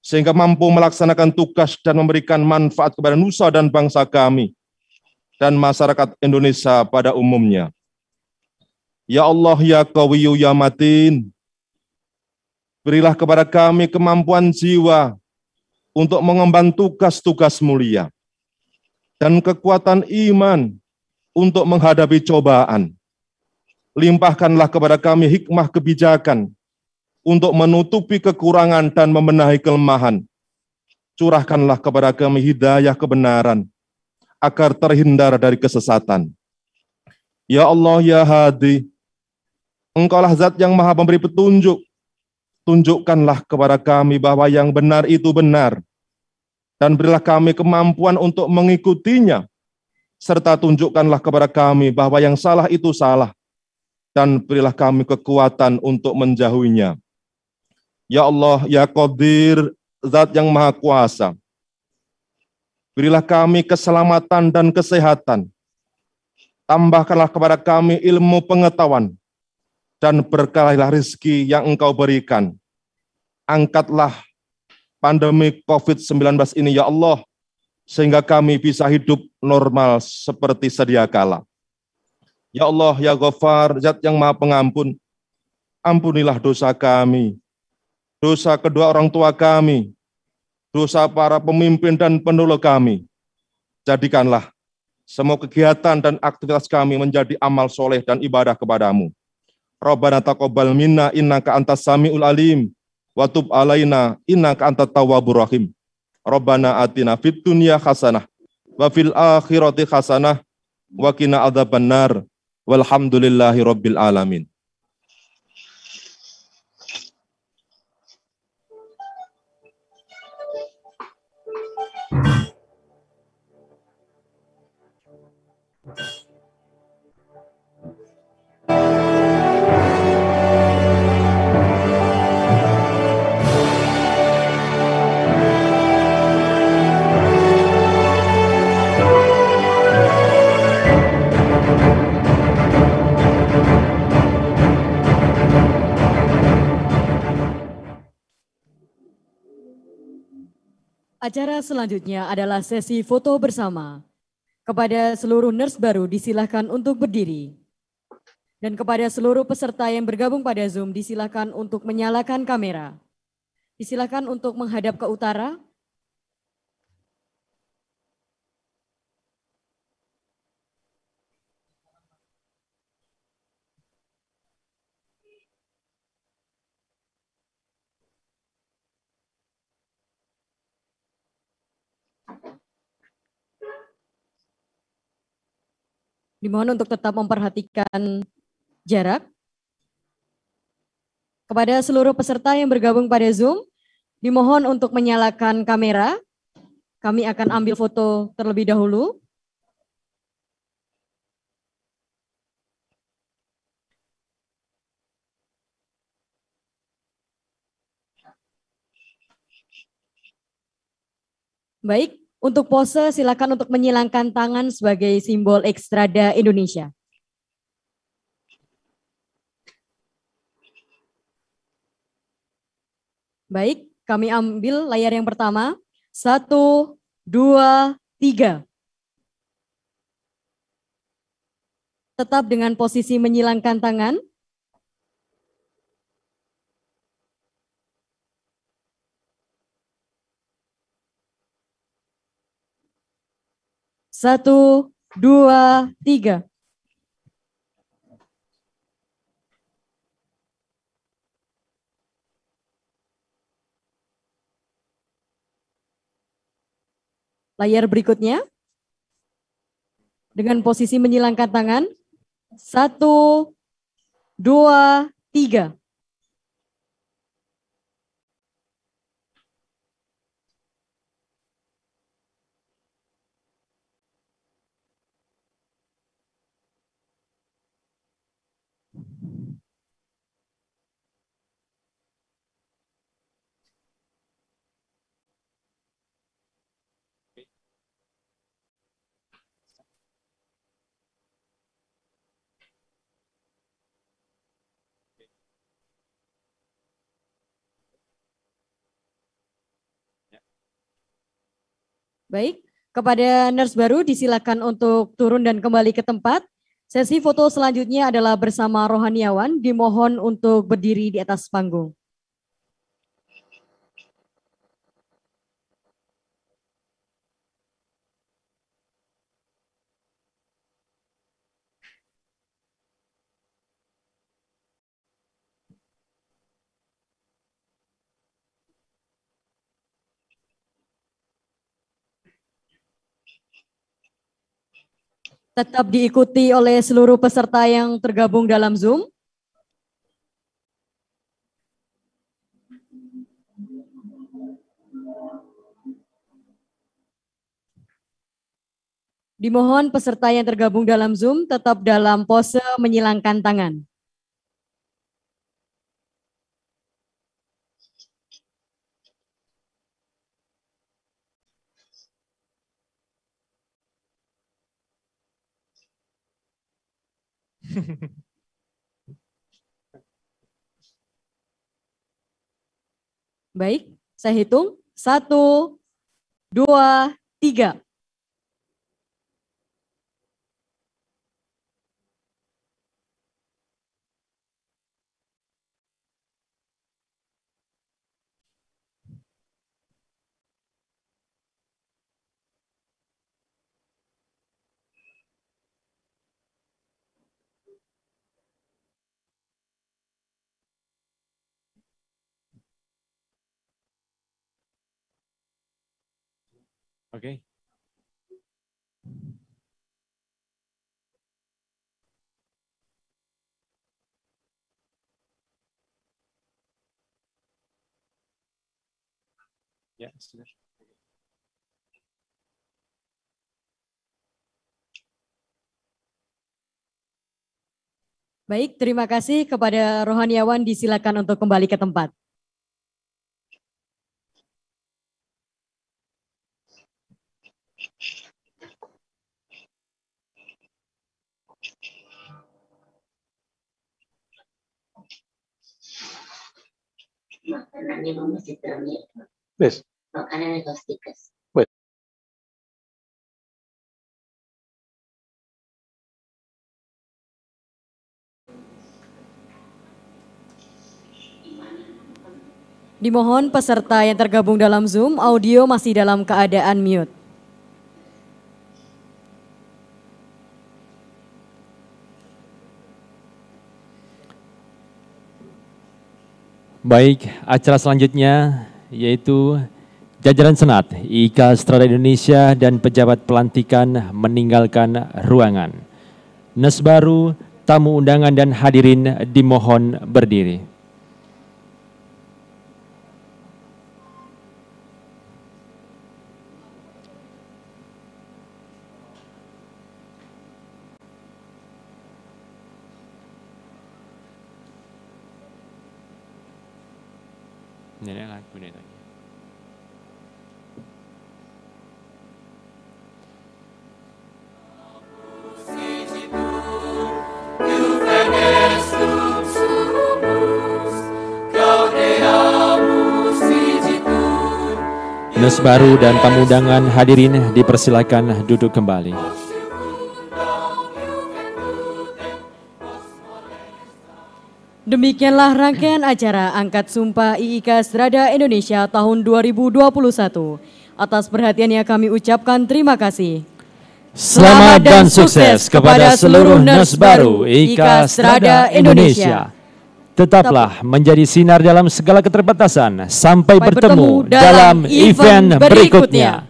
[SPEAKER 12] sehingga mampu melaksanakan tugas dan memberikan manfaat kepada nusa dan bangsa kami dan masyarakat Indonesia pada umumnya. Ya Allah, ya Qawiyyu, ya Matin, berilah kepada kami kemampuan jiwa untuk mengemban tugas-tugas mulia dan kekuatan iman untuk menghadapi cobaan. Limpahkanlah kepada kami hikmah kebijakan untuk menutupi kekurangan dan membenahi kelemahan. Curahkanlah kepada kami hidayah kebenaran agar terhindar dari kesesatan. Ya Allah, ya Hadi, Engkaulah zat yang maha memberi petunjuk. Tunjukkanlah kepada kami bahwa yang benar itu benar, dan berilah kami kemampuan untuk mengikutinya, serta tunjukkanlah kepada kami bahwa yang salah itu salah, dan berilah kami kekuatan untuk menjauhinya. Ya Allah, ya Qadir, zat yang maha kuasa, berilah kami keselamatan dan kesehatan. Tambahkanlah kepada kami ilmu pengetahuan, dan berkahlah rezeki yang Engkau berikan. Angkatlah pandemi covid sembilan belas ini, ya Allah, sehingga kami bisa hidup normal seperti sedia kala. Ya Allah, ya Ghafar, zat yang maha pengampun, ampunilah dosa kami, dosa kedua orang tua kami, dosa para pemimpin dan penolong kami. Jadikanlah semua kegiatan dan aktivitas kami menjadi amal soleh dan ibadah kepadamu. Rabbana taqabbal minna innaka antas samiul alim wa tub alaina innaka antat tawwabur rahim. Rabbana atina fid dunya hasanah wa fil akhirati hasanah wa qina adzabannar. Walhamdulillahi rabbil alamin.
[SPEAKER 2] Acara selanjutnya adalah sesi foto bersama. Kepada seluruh nurse baru disilahkan untuk berdiri. Dan kepada seluruh peserta yang bergabung pada Zoom disilahkan untuk menyalakan kamera. Disilahkan untuk menghadap ke utara. Dimohon untuk tetap memperhatikan jarak. Kepada seluruh peserta yang bergabung pada Zoom, dimohon untuk menyalakan kamera. Kami akan ambil foto terlebih dahulu. Baik. Untuk pose silakan untuk menyilangkan tangan sebagai simbol Ekstrada Indonesia. Baik, kami ambil layar yang pertama. Satu, dua, tiga. Tetap dengan posisi menyilangkan tangan. Satu, dua, tiga. Layar berikutnya. Dengan posisi menyilangkan tangan. Satu, dua, tiga. Baik, kepada nurse baru disilakan untuk turun dan kembali ke tempat. Sesi foto selanjutnya adalah bersama rohaniawan, dimohon untuk berdiri di atas panggung. Tetap diikuti oleh seluruh peserta yang tergabung dalam Zoom. Dimohon peserta yang tergabung dalam Zoom tetap dalam pose menyilangkan tangan. Baik, saya hitung. Satu, dua, tiga.
[SPEAKER 3] Oke. Ya, sudah.
[SPEAKER 2] Baik, terima kasih kepada rohaniawan, disilakan untuk kembali ke tempat.
[SPEAKER 13] Makanannya mama sitranya.
[SPEAKER 11] Wes.
[SPEAKER 13] Makanannya Tostikas.
[SPEAKER 11] Wes.
[SPEAKER 2] Dimohon peserta yang tergabung dalam Zoom, audio masih dalam keadaan mute.
[SPEAKER 3] Baik, acara selanjutnya yaitu jajaran Senat, I K A Strada Indonesia dan pejabat pelantikan meninggalkan ruangan. Nurse baru, tamu undangan dan hadirin dimohon berdiri. Ini lah punya lagi. Nurse baru dan tamu undangan hadirin dipersilakan duduk kembali.
[SPEAKER 2] Demikianlah rangkaian acara Angkat Sumpah I I K A Strada Indonesia tahun dua ribu dua puluh satu. Atas perhatiannya kami ucapkan terima kasih.
[SPEAKER 3] Selamat dan sukses kepada seluruh nurse baru I K A Strada Indonesia. Tetaplah menjadi sinar dalam segala keterbatasan. Sampai bertemu dalam event berikutnya.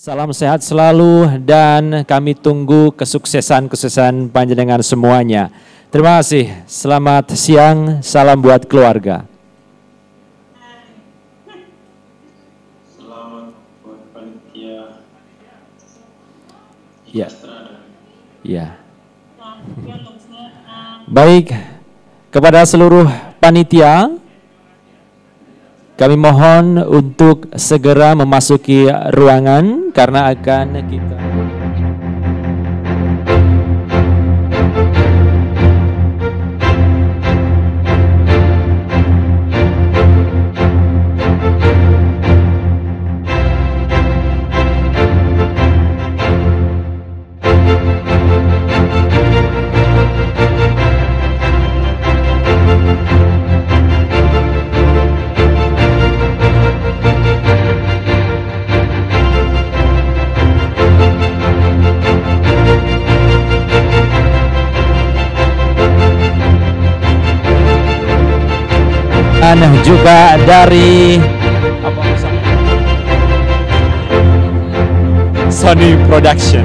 [SPEAKER 3] Salam sehat selalu dan kami tunggu kesuksesan-kesuksesan panjenengan semuanya. Terima kasih. Selamat siang, salam buat keluarga.
[SPEAKER 10] Selamat buat panitia.
[SPEAKER 3] Ya. Ya. Baik, kepada seluruh panitia, kami mohon untuk segera memasuki ruangan karena akan kita dan juga dari apa Sony Production.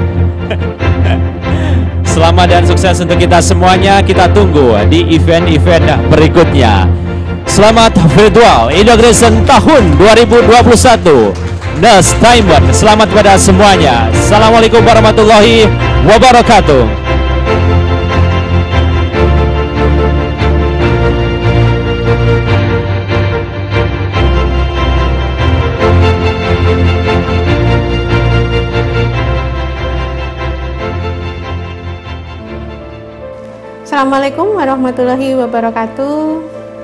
[SPEAKER 3] Selamat dan sukses untuk kita semuanya. Kita tunggu di event-event berikutnya. Selamat virtual inauguration tahun dua ribu dua puluh satu N E S Taiwan. Selamat pada semuanya. Assalamualaikum warahmatullahi wabarakatuh.
[SPEAKER 4] Assalamualaikum warahmatullahi wabarakatuh.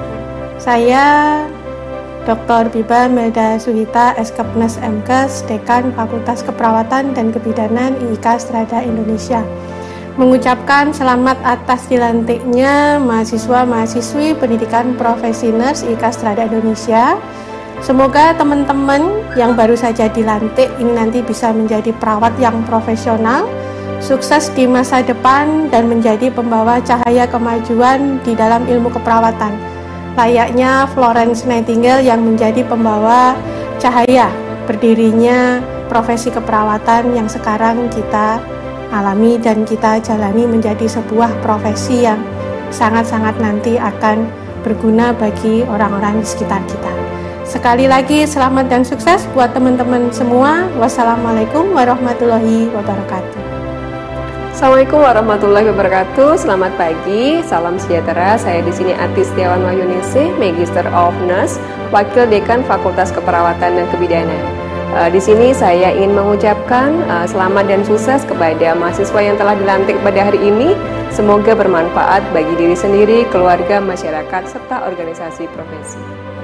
[SPEAKER 4] Saya Doktor Biba Melda Suhita, Eskepnes M Kes, Dekan Fakultas Keperawatan dan Kebidanan I I K Strada Indonesia, mengucapkan selamat atas dilantiknya mahasiswa-mahasiswi pendidikan profesi nurse I I K Strada Indonesia. Semoga teman-teman yang baru saja dilantik ini nanti bisa menjadi perawat yang profesional, sukses di masa depan dan menjadi pembawa cahaya kemajuan di dalam ilmu keperawatan, layaknya Florence Nightingale yang menjadi pembawa cahaya berdirinya profesi keperawatan yang sekarang kita alami dan kita jalani menjadi sebuah profesi yang sangat-sangat nanti akan berguna bagi orang-orang di sekitar kita. Sekali lagi selamat dan sukses buat teman-teman semua. Wassalamualaikum warahmatullahi wabarakatuh.
[SPEAKER 14] Assalamualaikum warahmatullahi wabarakatuh. Selamat pagi, salam sejahtera. Saya di sini Atis Setiawan Wahyuningsih, Magister of Nurse, Wakil Dekan Fakultas Keperawatan dan Kebidanan. Uh, di sini saya ingin mengucapkan uh, selamat dan sukses kepada mahasiswa yang telah dilantik pada hari ini. Semoga bermanfaat bagi diri sendiri, keluarga, masyarakat, serta organisasi profesi.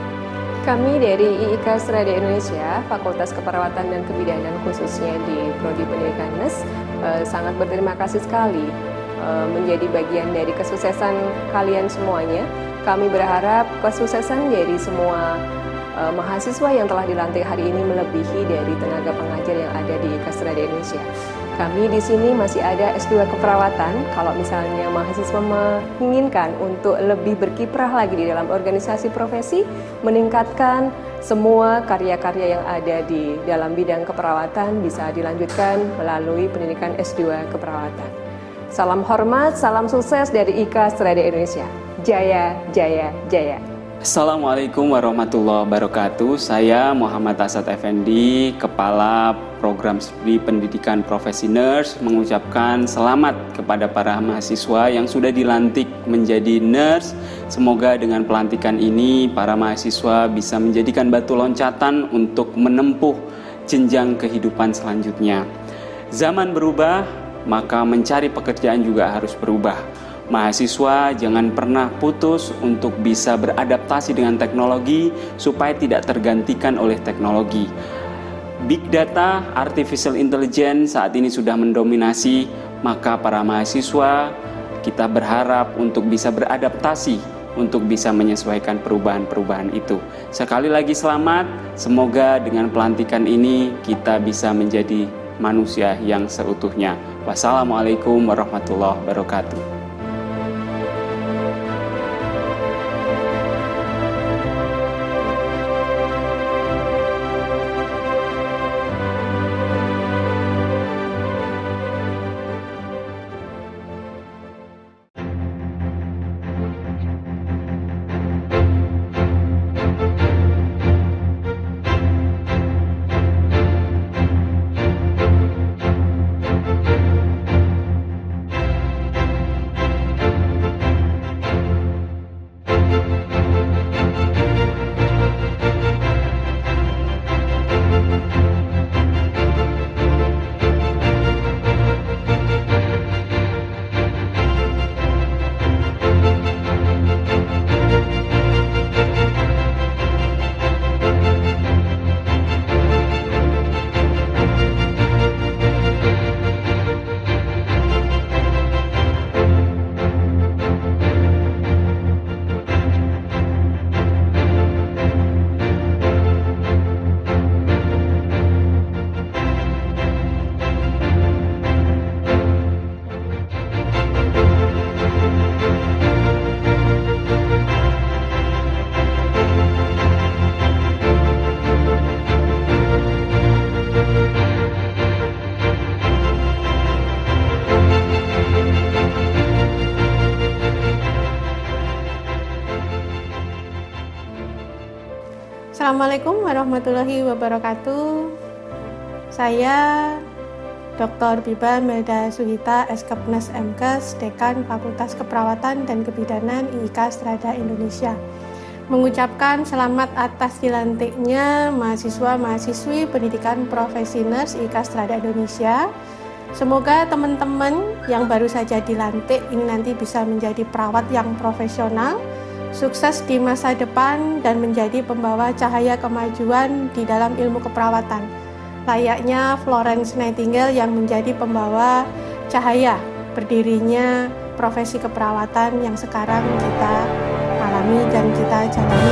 [SPEAKER 14] Kami dari I I K Strada Indonesia, Fakultas Keperawatan dan Kebidanan khususnya di Prodi Pendidikan N E S, eh, sangat berterima kasih sekali eh, menjadi bagian dari kesuksesan kalian semuanya. Kami berharap kesuksesan dari semua eh, mahasiswa yang telah dilantik hari ini melebihi dari tenaga pengajar yang ada di I I K Strada Indonesia. Kami di sini masih ada S dua keperawatan. Kalau misalnya mahasiswa menginginkan untuk lebih berkiprah lagi di dalam organisasi profesi, meningkatkan semua karya-karya yang ada di dalam bidang keperawatan bisa dilanjutkan melalui pendidikan S dua keperawatan. Salam hormat, salam sukses dari I I K Strada Indonesia. Jaya, jaya, jaya.
[SPEAKER 15] Assalamualaikum warahmatullahi wabarakatuh. Saya Muhammad Asad Effendi, Kepala Program Studi Pendidikan Profesi Nurse, mengucapkan selamat kepada para mahasiswa yang sudah dilantik menjadi nurse. Semoga dengan pelantikan ini para mahasiswa bisa menjadikan batu loncatan untuk menempuh jenjang kehidupan selanjutnya. Zaman berubah, maka mencari pekerjaan juga harus berubah. Mahasiswa jangan pernah putus untuk bisa beradaptasi dengan teknologi supaya tidak tergantikan oleh teknologi. Big data, artificial intelligence saat ini sudah mendominasi, maka para mahasiswa kita berharap untuk bisa beradaptasi, untuk bisa menyesuaikan perubahan-perubahan itu. Sekali lagi selamat, semoga dengan pelantikan ini kita bisa menjadi manusia yang seutuhnya. Wassalamualaikum warahmatullahi wabarakatuh.
[SPEAKER 4] Assalamualaikum warahmatullahi wabarakatuh. Saya Doktor Biba Melda Suhita, Eskepnes M Kes, Dekan Fakultas Keperawatan dan Kebidanan I I K Strada Indonesia, mengucapkan selamat atas dilantiknya mahasiswa-mahasiswi pendidikan profesi nurse I I K Strada Indonesia. Semoga teman-teman yang baru saja dilantik ini nanti bisa menjadi perawat yang profesional, sukses di masa depan, dan menjadi pembawa cahaya kemajuan di dalam ilmu keperawatan, layaknya Florence Nightingale yang menjadi pembawa cahaya berdirinya profesi keperawatan yang sekarang kita alami dan kita jalani